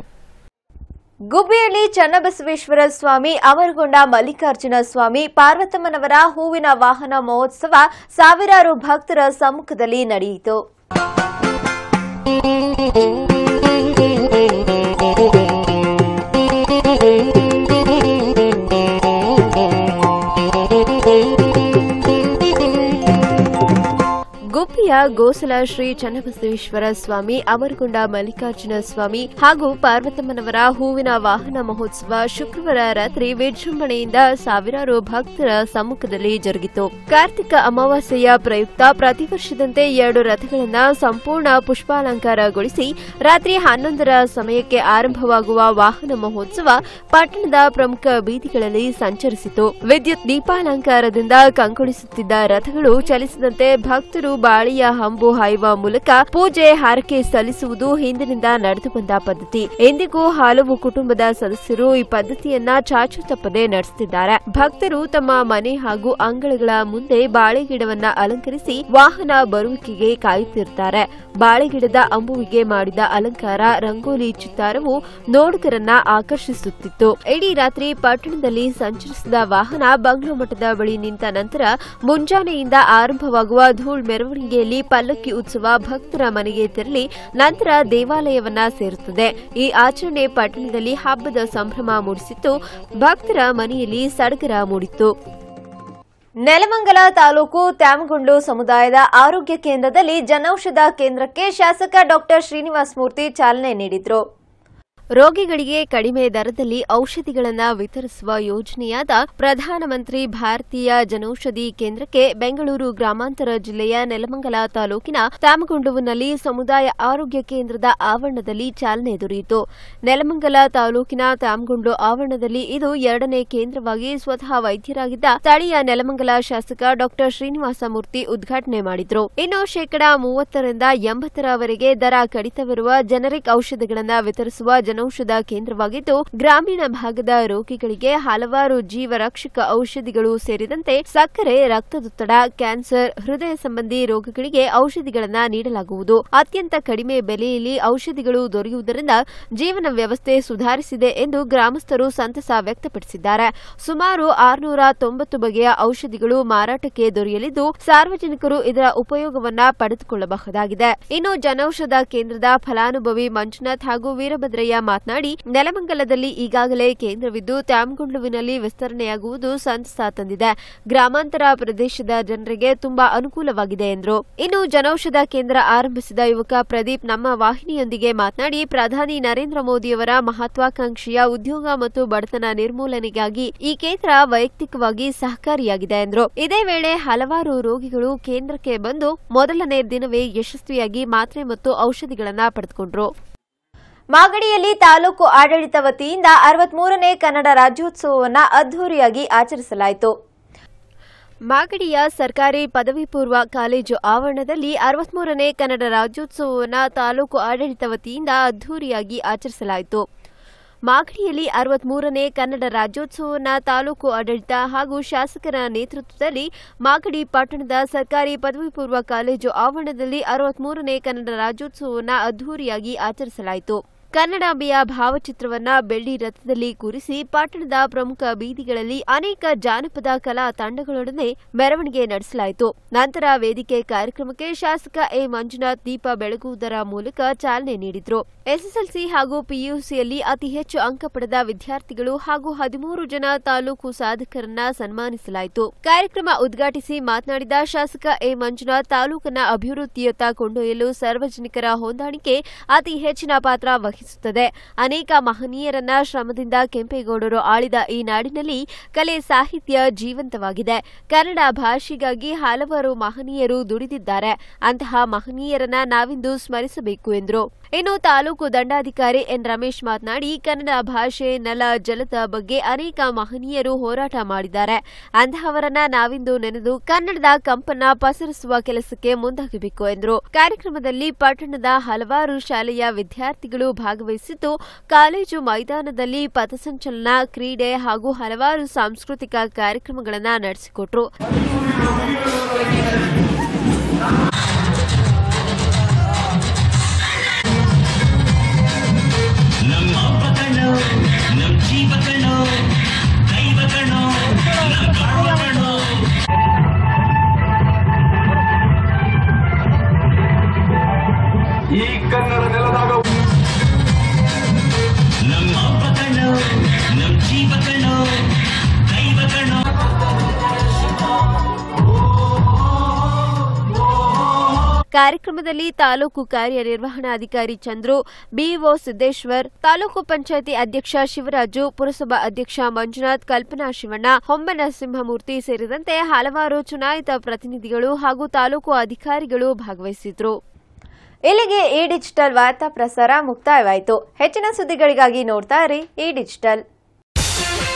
ಗುಬ್ಬಿಯಲ್ಲಿ ಚನ್ನಬಸವೇಶ್ವರ ಸ್ವಾಮಿ, ಅವರಗೊಂಡ ಮಲ್ಲಿಕಾರ್ಜುನ ಸ್ವಾಮಿ, ಪಾರ್ವತಮ್ಮನವರ ಹೂವಿನ ವಾಹನ ಮಹೋತ್ಸವ ಸಾವಿರಾರು ಭಕ್ತರ ಸಮ್ಮುಖದಲ್ಲಿ ನಡೆಯಿತು. ಹುಬ್ಬಳ್ಳಿಯ ಗೋಸಲ ಶ್ರೀ ಚನ್ನಬಸವೇಶ್ವರ ಸ್ವಾಮಿ, ಅಮರಗೊಂಡ ಮಲ್ಲಿಕಾರ್ಜುನ ಸ್ವಾಮಿ ಹಾಗೂ ಪಾರ್ವತಮ್ಮನವರ ಹೂವಿನ ವಾಹನ ಮಹೋತ್ಸವ ಶುಕ್ರವಾರ ರಾತ್ರಿ ವಿಜೃಂಭಣೆಯಿಂದ ಸಾವಿರಾರು ಭಕ್ತರ ಸಮ್ಮುಖದಲ್ಲಿ ಜರುಗಿತು. ಕಾರ್ತಿಕ ಅಮಾವಾಸ್ಯೆಯ ಪ್ರಯುಕ್ತ ಪ್ರತಿ ವರ್ಷದಂತೆ ಎರಡು ರಥಗಳನ್ನು ಸಂಪೂರ್ಣ ಪುಷ್ಪಾಲಂಕಾರಗೊಳಿಸಿ ರಾತ್ರಿ ಹನ್ನೊಂದರ ಸಮಯಕ್ಕೆ ಆರಂಭವಾಗುವ ವಾಹನ ಮಹೋತ್ಸವ ಪಟ್ಟಣದ ಪ್ರಮುಖ ಬೀದಿಗಳಲ್ಲಿ ಸಂಚರಿಸಿತು. ವಿದ್ಯುತ್ ದೀಪಾಲಂಕಾರದಿಂದ ಕಂಗೊಳಿಸುತ್ತಿದ್ದ ರಥಗಳು ಚಲಿಸಿದಂತೆ ಭಕ್ತರು ಬಾಳಿಯ ಹಂಬು ಹಾಯುವ ಮೂಲಕ ಪೂಜೆ ಹಾರಕೆ ಸಲ್ಲಿಸುವುದು ಹಿಂದಿನಿಂದ ನಡೆದು ಬಂದ ಪದ್ಧತಿ. ಎಂದಿಗೂ ಹಲವು ಕುಟುಂಬದ ಸದಸ್ಯರು ಈ ಪದ್ಧತಿಯನ್ನ ಚಾಚು ತಪ್ಪದೆ ನಡೆಸುತ್ತಿದ್ದಾರೆ. ಭಕ್ತರು ತಮ್ಮ ಮನೆ ಹಾಗೂ ಅಂಗಳಗಳ ಮುಂದೆ ಬಾಳೆಗಿಡವನ್ನ ಅಲಂಕರಿಸಿ ವಾಹನ ಬರುವಿಕೆಗೆ ಕಾಯುತ್ತಿರುತ್ತಾರೆ. ಬಾಳೆಗಿಡದ ಅಂಬುವಿಗೆ ಮಾಡಿದ ಅಲಂಕಾರ, ರಂಗೋಲಿ ಚಿತ್ತಾರವು ನೋಡುಗರನ್ನ ಆಕರ್ಷಿಸುತ್ತಿತ್ತು. ಇಡೀ ರಾತ್ರಿ ಪಟ್ಟಣದಲ್ಲಿ ಸಂಚರಿಸಿದ ವಾಹನ ಬಂಗ್ಲೋ ಮಠದ ಬಳಿ ನಿಂತ ನಂತರ ಮುಂಜಾನೆಯಿಂದ ಆರಂಭವಾಗುವ ಧೂಳ್ ಮೆರವಣಿಗೆಯಲ್ಲಿ ಪಲ್ಲಕ್ಕಿ ಉತ್ಸವ ಭಕ್ತರ ಮನೆಗೆ ತೆರಳಿ ನಂತರ ದೇವಾಲಯವನ್ನ ಸೇರುತ್ತದೆ. ಈ ಆಚರಣೆ ಪಟ್ಟಣದಲ್ಲಿ ಹಬ್ಬದ ಸಂಭ್ರಮ ಮೂಡಿಸಿತ್ತು. ಭಕ್ತರ ಮನೆಯಲ್ಲಿ ಸಡಗರ ಮೂಡಿತ್ತು. ನೆಲಮಂಗಲ ತಾಲೂಕು ತ್ಯಾಮಗೊಂಡು ಸಮುದಾಯದ ಆರೋಗ್ಯ ಕೇಂದ್ರದಲ್ಲಿ ಜನೌಷಧ ಕೇಂದ್ರಕ್ಕೆ ಶಾಸಕ ಡಾಕ್ಟರ್ ಶ್ರೀನಿವಾಸ ಮೂರ್ತಿ ಚಾಲನೆ ನೀಡಿದರು. ರೋಗಿಗಳಿಗೆ ಕಡಿಮೆ ದರದಲ್ಲಿ ಔಷಧಿಗಳನ್ನು ವಿತರಿಸುವ ಯೋಜನೆಯಾದ ಪ್ರಧಾನಮಂತ್ರಿ ಭಾರತೀಯ ಜನೌಷಧಿ ಕೇಂದ್ರಕ್ಕೆ ಬೆಂಗಳೂರು ಗ್ರಾಮಾಂತರ ಜಿಲ್ಲೆಯ ನೆಲಮಂಗಲ ತಾಲೂಕಿನ ತ್ಯಾಮಗೊಂಡುವಿನಲ್ಲಿ ಸಮುದಾಯ ಆರೋಗ್ಯ ಕೇಂದ್ರದ ಆವರಣದಲ್ಲಿ ಚಾಲನೆ ದೊರೆಯಿತು. ನೆಲಮಂಗಲ ತಾಲೂಕಿನ ತ್ಯಾಮಗೊಂಡು ಆವರಣದಲ್ಲಿ ಇದು ಎರಡನೇ ಕೇಂದ್ರವಾಗಿ ಸ್ವತಃ ವೈದ್ಯರಾಗಿದ್ದ ಸ್ಥಳೀಯ ನೆಲಮಂಗಲ ಶಾಸಕ ಡಾಕ್ಟರ್ ಶ್ರೀನಿವಾಸ ಮೂರ್ತಿ ಉದ್ಘಾಟನೆ ಮಾಡಿದರು. ಇನ್ನು ಶೇಕಡಾ ಮೂವತ್ತರಿಂದ ಎಂಬತ್ತರವರೆಗೆ ದರ ಕಡಿತವಿರುವ ಜನರಿಕ್ ಔಷಧಿಗಳನ್ನು ವಿತರಿಸುವ ಜನೌಷಧ ಕೇಂದ್ರವಾಗಿದ್ದು, ಗ್ರಾಮೀಣ ಭಾಗದ ರೋಗಿಗಳಿಗೆ ಹಲವಾರು ಜೀವರಕ್ಷಕ ಔಷಧಿಗಳು ಸೇರಿದಂತೆ ಸಕ್ಕರೆ, ರಕ್ತದೊತ್ತಡ, ಕ್ಯಾನ್ಸರ್, ಹೃದಯ ಸಂಬಂಧಿ ರೋಗಗಳಿಗೆ ಔಷಧಿಗಳನ್ನು ನೀಡಲಾಗುವುದು. ಅತ್ಯಂತ ಕಡಿಮೆ ಬೆಲೆಯಲ್ಲಿ ಔಷಧಿಗಳು ದೊರೆಯುವುದರಿಂದ ಜೀವನ ವ್ಯವಸ್ಥೆ ಸುಧಾರಿಸಿದೆ ಎಂದು ಗ್ರಾಮಸ್ಥರು ಸಂತಸ ವ್ಯಕ್ತಪಡಿಸಿದ್ದಾರೆ. ಸುಮಾರು ಆರುನೂರ ತೊಂಬತ್ತು ಬಗೆಯ ಔಷಧಿಗಳು ಮಾರಾಟಕ್ಕೆ ದೊರೆಯಲಿದ್ದು, ಸಾರ್ವಜನಿಕರು ಇದರ ಉಪಯೋಗವನ್ನ ಪಡೆದುಕೊಳ್ಳಬಹುದಾಗಿದೆ. ಇನ್ನು ಜನೌಷಧ ಕೇಂದ್ರದ ಫಲಾನುಭವಿ ಮಂಜುನಾಥ್ ಹಾಗೂ ವೀರಭದ್ರಯ್ಯ ಮಾತನಾಡಿ, ನೆಲಮಂಗಲದಲ್ಲಿ ಈಗಾಗಲೇ ಕೇಂದ್ರವಿದ್ದು ತ್ಯಾಮಗೊಂಡುವಿನಲ್ಲಿ ವಿಸ್ತರಣೆಯಾಗುವುದು ಸಂತಸ ತಂದಿದೆ. ಗ್ರಾಮಾಂತರ ಪ್ರದೇಶದ ಜನರಿಗೆ ತುಂಬಾ ಅನುಕೂಲವಾಗಿದೆ ಎಂದರು. ಇನ್ನು ಜನೌಷಧ ಕೇಂದ್ರ ಆರಂಭಿಸಿದ ಯುವಕ ಪ್ರದೀಪ್ ನಮ್ಮ ವಾಹಿನಿಯೊಂದಿಗೆ ಮಾತನಾಡಿ, ಪ್ರಧಾನಿ ನರೇಂದ್ರ ಮೋದಿಯವರ ಮಹತ್ವಾಕಾಂಕ್ಷೆಯ ಉದ್ಯೋಗ ಮತ್ತು ಬಡತನ ನಿರ್ಮೂಲನೆಗಾಗಿ ಈ ಕೇಂದ್ರ ವೈಯಕ್ತಿಕವಾಗಿ ಸಹಕಾರಿಯಾಗಿದೆ ಎಂದರು. ಇದೇ ವೇಳೆ ಹಲವಾರು ರೋಗಿಗಳು ಕೇಂದ್ರಕ್ಕೆ ಬಂದು ಮೊದಲನೇ ದಿನವೇ ಯಶಸ್ವಿಯಾಗಿ ಮಾತ್ರೆ ಮತ್ತು ಔಷಧಿಗಳನ್ನು ಪಡೆದುಕೊಂಡರು. ಮಾಗಡಿಯಲ್ಲಿ ತಾಲೂಕು ಆಡಳಿತ ವತಿಯಿಂದ ಅರವತ್ಮೂರನೇ ಕನ್ನಡ ರಾಜ್ಯೋತ್ಸವವನ್ನು ಅದ್ದೂರಿಯಾಗಿ ಆಚರಿಸಲಾಯಿತು. ಮಾಗಡಿಯ ಸರ್ಕಾರಿ ಪದವಿ ಪೂರ್ವ ಕಾಲೇಜು ಆವರಣದಲ್ಲಿ ಅರವತ್ಮೂರನೇ ಕನ್ನಡ ರಾಜ್ಯೋತ್ಸವವನ್ನು ತಾಲೂಕು ಆಡಳಿತ ವತಿಯಿಂದ ಅದ್ದೂರಿಯಾಗಿ ಆಚರಿಸಲಾಯಿತು. ಮಾಗಡಿಯಲ್ಲಿ ಅರವತ್ಮೂರನೇ ಕನ್ನಡ ರಾಜ್ಯೋತ್ಸವವನ್ನು ತಾಲೂಕು ಆಡಳಿತ ಹಾಗೂ ಶಾಸಕರ ನೇತೃತ್ವದಲ್ಲಿ ಮಾಗಡಿ ಪಟ್ಟಣದ ಸರ್ಕಾರಿ ಪದವಿ ಪೂರ್ವ ಕಾಲೇಜು ಆವರಣದಲ್ಲಿ ಅರವತ್ಮೂರನೇ ಕನ್ನಡ ರಾಜ್ಯೋತ್ಸವವನ್ನು ಅದ್ದೂರಿಯಾಗಿ ಆಚರಿಸಲಾಯಿತು. ಕನ್ನಡಾಂಬೆಯ ಭಾವಚಿತ್ರವನ್ನ ಬೆಳ್ಳಿ ರಥದಲ್ಲಿ ಕೂರಿಸಿ ಪಟ್ಟಣದ ಪ್ರಮುಖ ಬೀದಿಗಳಲ್ಲಿ ಅನೇಕ ಜಾನಪದ ಕಲಾ ತಂಡಗಳೊಡನೆ ಮೆರವಣಿಗೆ ನಡೆಸಲಾಯಿತು. ನಂತರ ವೇದಿಕೆ ಕಾರ್ಯಕ್ರಮಕ್ಕೆ ಶಾಸಕ ಎ ಮಂಜುನಾಥ್ ದೀಪ ಬೆಳಗುವುದರ ಮೂಲಕ ಚಾಲನೆ ನೀಡಿದರು. ಎಸ್ಎಸ್ಎಲ್ಸಿ ಹಾಗೂ ಪಿಯುಸಿಯಲ್ಲಿ ಅತಿ ಹೆಚ್ಚು ಅಂಕ ಪಡೆದ ವಿದ್ಯಾರ್ಥಿಗಳು ಹಾಗೂ ಹದಿಮೂರು ಜನ ತಾಲೂಕು ಸಾಧಕರನ್ನ ಸನ್ಮಾನಿಸಲಾಯಿತು. ಕಾರ್ಯಕ್ರಮ ಉದ್ಘಾಟಿಸಿ ಮಾತನಾಡಿದ ಶಾಸಕ ಎ ಮಂಜುನಾಥ್, ತಾಲೂಕನ್ನ ಅಭಿವೃದ್ಧಿಯತ್ತ ಕೊಂಡೊಯ್ಯಲು ಸಾರ್ವಜನಿಕರ ಹೊಂದಾಣಿಕೆ ಅತಿ ಹೆಚ್ಚಿನ ಪಾತ್ರ ವಹಿಸುತ್ತದೆ. ಅನೇಕ ಮಹನೀಯರನ್ನ ಶ್ರಮದಿಂದ ಕೆಂಪೇಗೌಡರು ಆಳಿದ ಈ ನಾಡಿನಲ್ಲಿ ಕಲೆ ಸಾಹಿತ್ಯ ಜೀವಂತವಾಗಿದೆ. ಕನ್ನಡ ಭಾಷೆಗಾಗಿ ಹಲವಾರು ಮಹನೀಯರು ದುಡಿದಿದ್ದಾರೆ. ಅಂತಹ ಮಹನೀಯರನ್ನ ನಾವಿಂದು ಸ್ಮರಿಸಬೇಕು ಎಂದರು. ಇನ್ನು ತಾಲೂಕು ದಂಡಾಧಿಕಾರಿ ಎನ್ ರಮೇಶ್ ಮಾತನಾಡಿ, ಕನ್ನಡ ಭಾಷೆ, ನೆಲ, ಜಲದ ಬಗ್ಗೆ ಅನೇಕ ಮಹನೀಯರು ಹೋರಾಟ ಮಾಡಿದ್ದಾರೆ. ಅಂತಹವರನ್ನ ನಾವಿಂದು ನೆನೆದು ಕನ್ನಡದ ಕಂಪನ್ನ ಪಸರಿಸುವ ಕೆಲಸಕ್ಕೆ ಮುಂದಾಗಬೇಕು ಎಂದರು. ಕಾರ್ಯಕ್ರಮದಲ್ಲಿ ಪಟ್ಟಣದ ಹಲವಾರು ಶಾಲೆಯ ವಿದ್ಯಾರ್ಥಿಗಳು ಭಾಗವಹಿಸಿದ್ದು, ಕಾಲೇಜು ಮೈದಾನದಲ್ಲಿ ಪಥಸಂಚಲನ, ಕ್ರೀಡೆ ಹಾಗೂ ಹಲವಾರು ಸಾಂಸ್ಕೃತಿಕ ಕಾರ್ಯಕ್ರಮಗಳನ್ನು ನಡೆಸಿಕೊಟ್ಟರು. ಈ ಕನ್ನಡ ನೆಲದಾಗ ನಮ್ಮ ಬಕಣೋ ನಮ್ಮ ಜೀವಕಣೋ ದೈವಕಣೋ ಕಾರ್ಯಕ್ರಮದಲ್ಲಿ ತಾಲೂಕು ಕಾರ್ಯನಿರ್ವಹಣಾಧಿಕಾರಿ ಚಂದ್ರು, ಬಿಇಒ ಸಿದ್ದೇಶ್ವರ್, ತಾಲೂಕು ಪಂಚಾಯಿತಿ ಅಧ್ಯಕ್ಷ ಶಿವರಾಜು, ಪುರಸಭಾ ಅಧ್ಯಕ್ಷ ಮಂಜುನಾಥ್, ಕಲ್ಪನಾ ಶಿವಣ್ಣ, ಹೊಂಬನರಸಿಂಹಮೂರ್ತಿ ಸೇರಿದಂತೆ ಹಲವಾರು ಚುನಾಯಿತ ಪ್ರತಿನಿಧಿಗಳು ಹಾಗೂ ತಾಲೂಕು ಅಧಿಕಾರಿಗಳು ಭಾಗವಹಿಸಿದ್ರು. ಇಲ್ಲಿಗೆ ಈ ಡಿಜಿಟಲ್ ವಾರ್ತಾ ಪ್ರಸಾರ ಮುಕ್ತಾಯವಾಯಿತು. ಹೆಚ್ಚಿನ ಸುದ್ದಿಗಳಿಗಾಗಿ ನೋಡ್ತಾ ಇರಿ ಈ ಡಿಜಿಟಲ್.